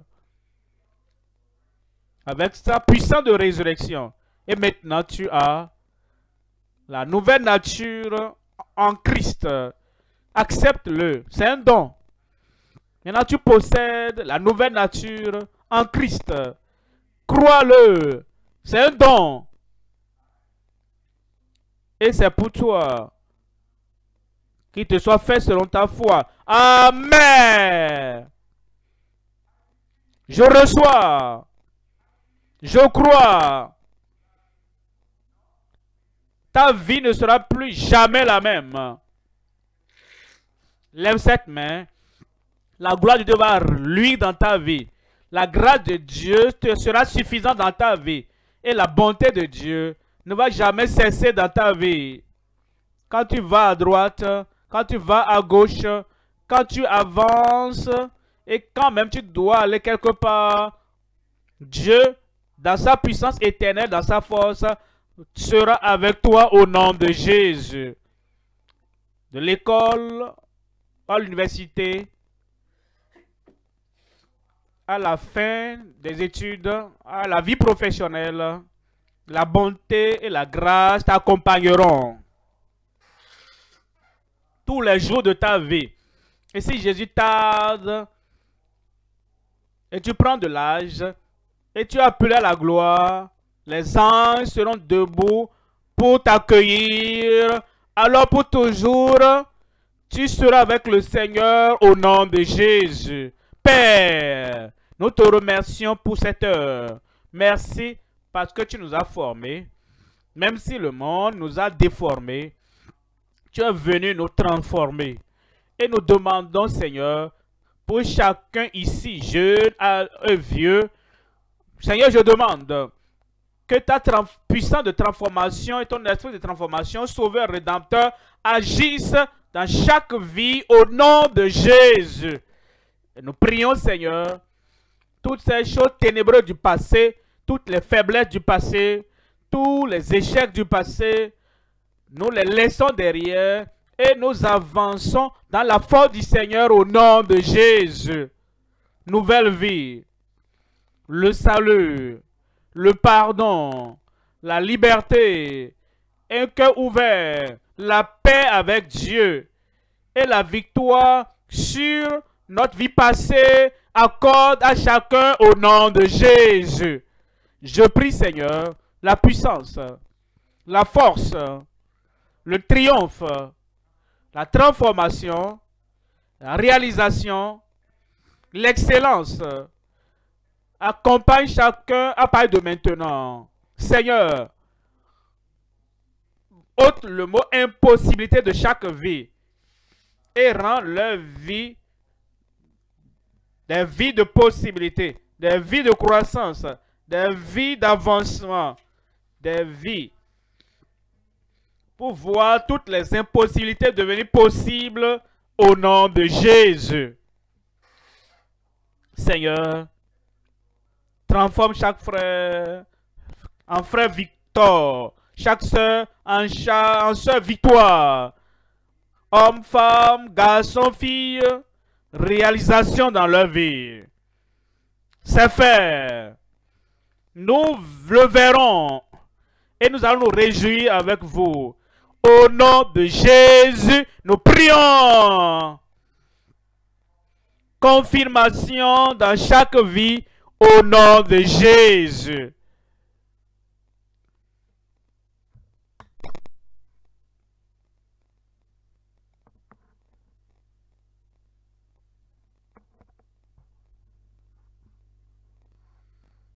avec sa puissance de résurrection. Et maintenant, tu as la nouvelle nature en Christ. Accepte-le. C'est un don. Maintenant, tu possèdes la nouvelle nature en Christ. Crois-le. C'est un don. Et c'est pour toi. Qu'il te soit fait selon ta foi. Amen. Je reçois. Je crois. Ta vie ne sera plus jamais la même. Lève cette main. La gloire de Dieu va luire dans ta vie. La grâce de Dieu te sera suffisante dans ta vie. Et la bonté de Dieu ne va jamais cesser dans ta vie. Quand tu vas à droite, quand tu vas à gauche, quand tu avances et quand même tu dois aller quelque part, Dieu, dans sa puissance éternelle, dans sa force, sera avec toi au nom de Jésus. De l'école à l'université, à la fin des études, à la vie professionnelle, la bonté et la grâce t'accompagneront tous les jours de ta vie. Et si Jésus tarde et tu prends de l'âge et tu es appelé à la gloire, les anges seront debout pour t'accueillir. Alors pour toujours, tu seras avec le Seigneur au nom de Jésus. Père, nous te remercions pour cette heure. Merci parce que tu nous as formés. Même si le monde nous a déformés, tu es venu nous transformer. Et nous demandons, Seigneur, pour chacun ici, jeune et vieux, Seigneur, je demande que ta puissance de transformation et ton esprit de transformation, sauveur, rédempteur, agissent dans chaque vie au nom de Jésus. Et nous prions, Seigneur, toutes ces choses ténébreuses du passé, toutes les faiblesses du passé, tous les échecs du passé, nous les laissons derrière et nous avançons dans la force du Seigneur au nom de Jésus. Nouvelle vie, le salut, le pardon, la liberté, un cœur ouvert, la paix avec Dieu et la victoire sur notre vie passée, accorde à chacun au nom de Jésus. Je prie, Seigneur, la puissance, la force, le triomphe, la transformation, la réalisation, l'excellence accompagne chacun à partir de maintenant. Seigneur, ôte le mot impossibilité de chaque vie et rend leur vie des vies de possibilités, des vies de croissance, des vies d'avancement, des vies pour voir toutes les impossibilités devenir possibles au nom de Jésus. Seigneur, transforme chaque frère en frère Victor, chaque sœur en, en sœur Victoire, homme, femme, garçon, fille, réalisation dans leur vie. C'est fait. Nous le verrons et nous allons nous réjouir avec vous. Au nom de Jésus, nous prions. Confirmation dans chaque vie au nom de Jésus.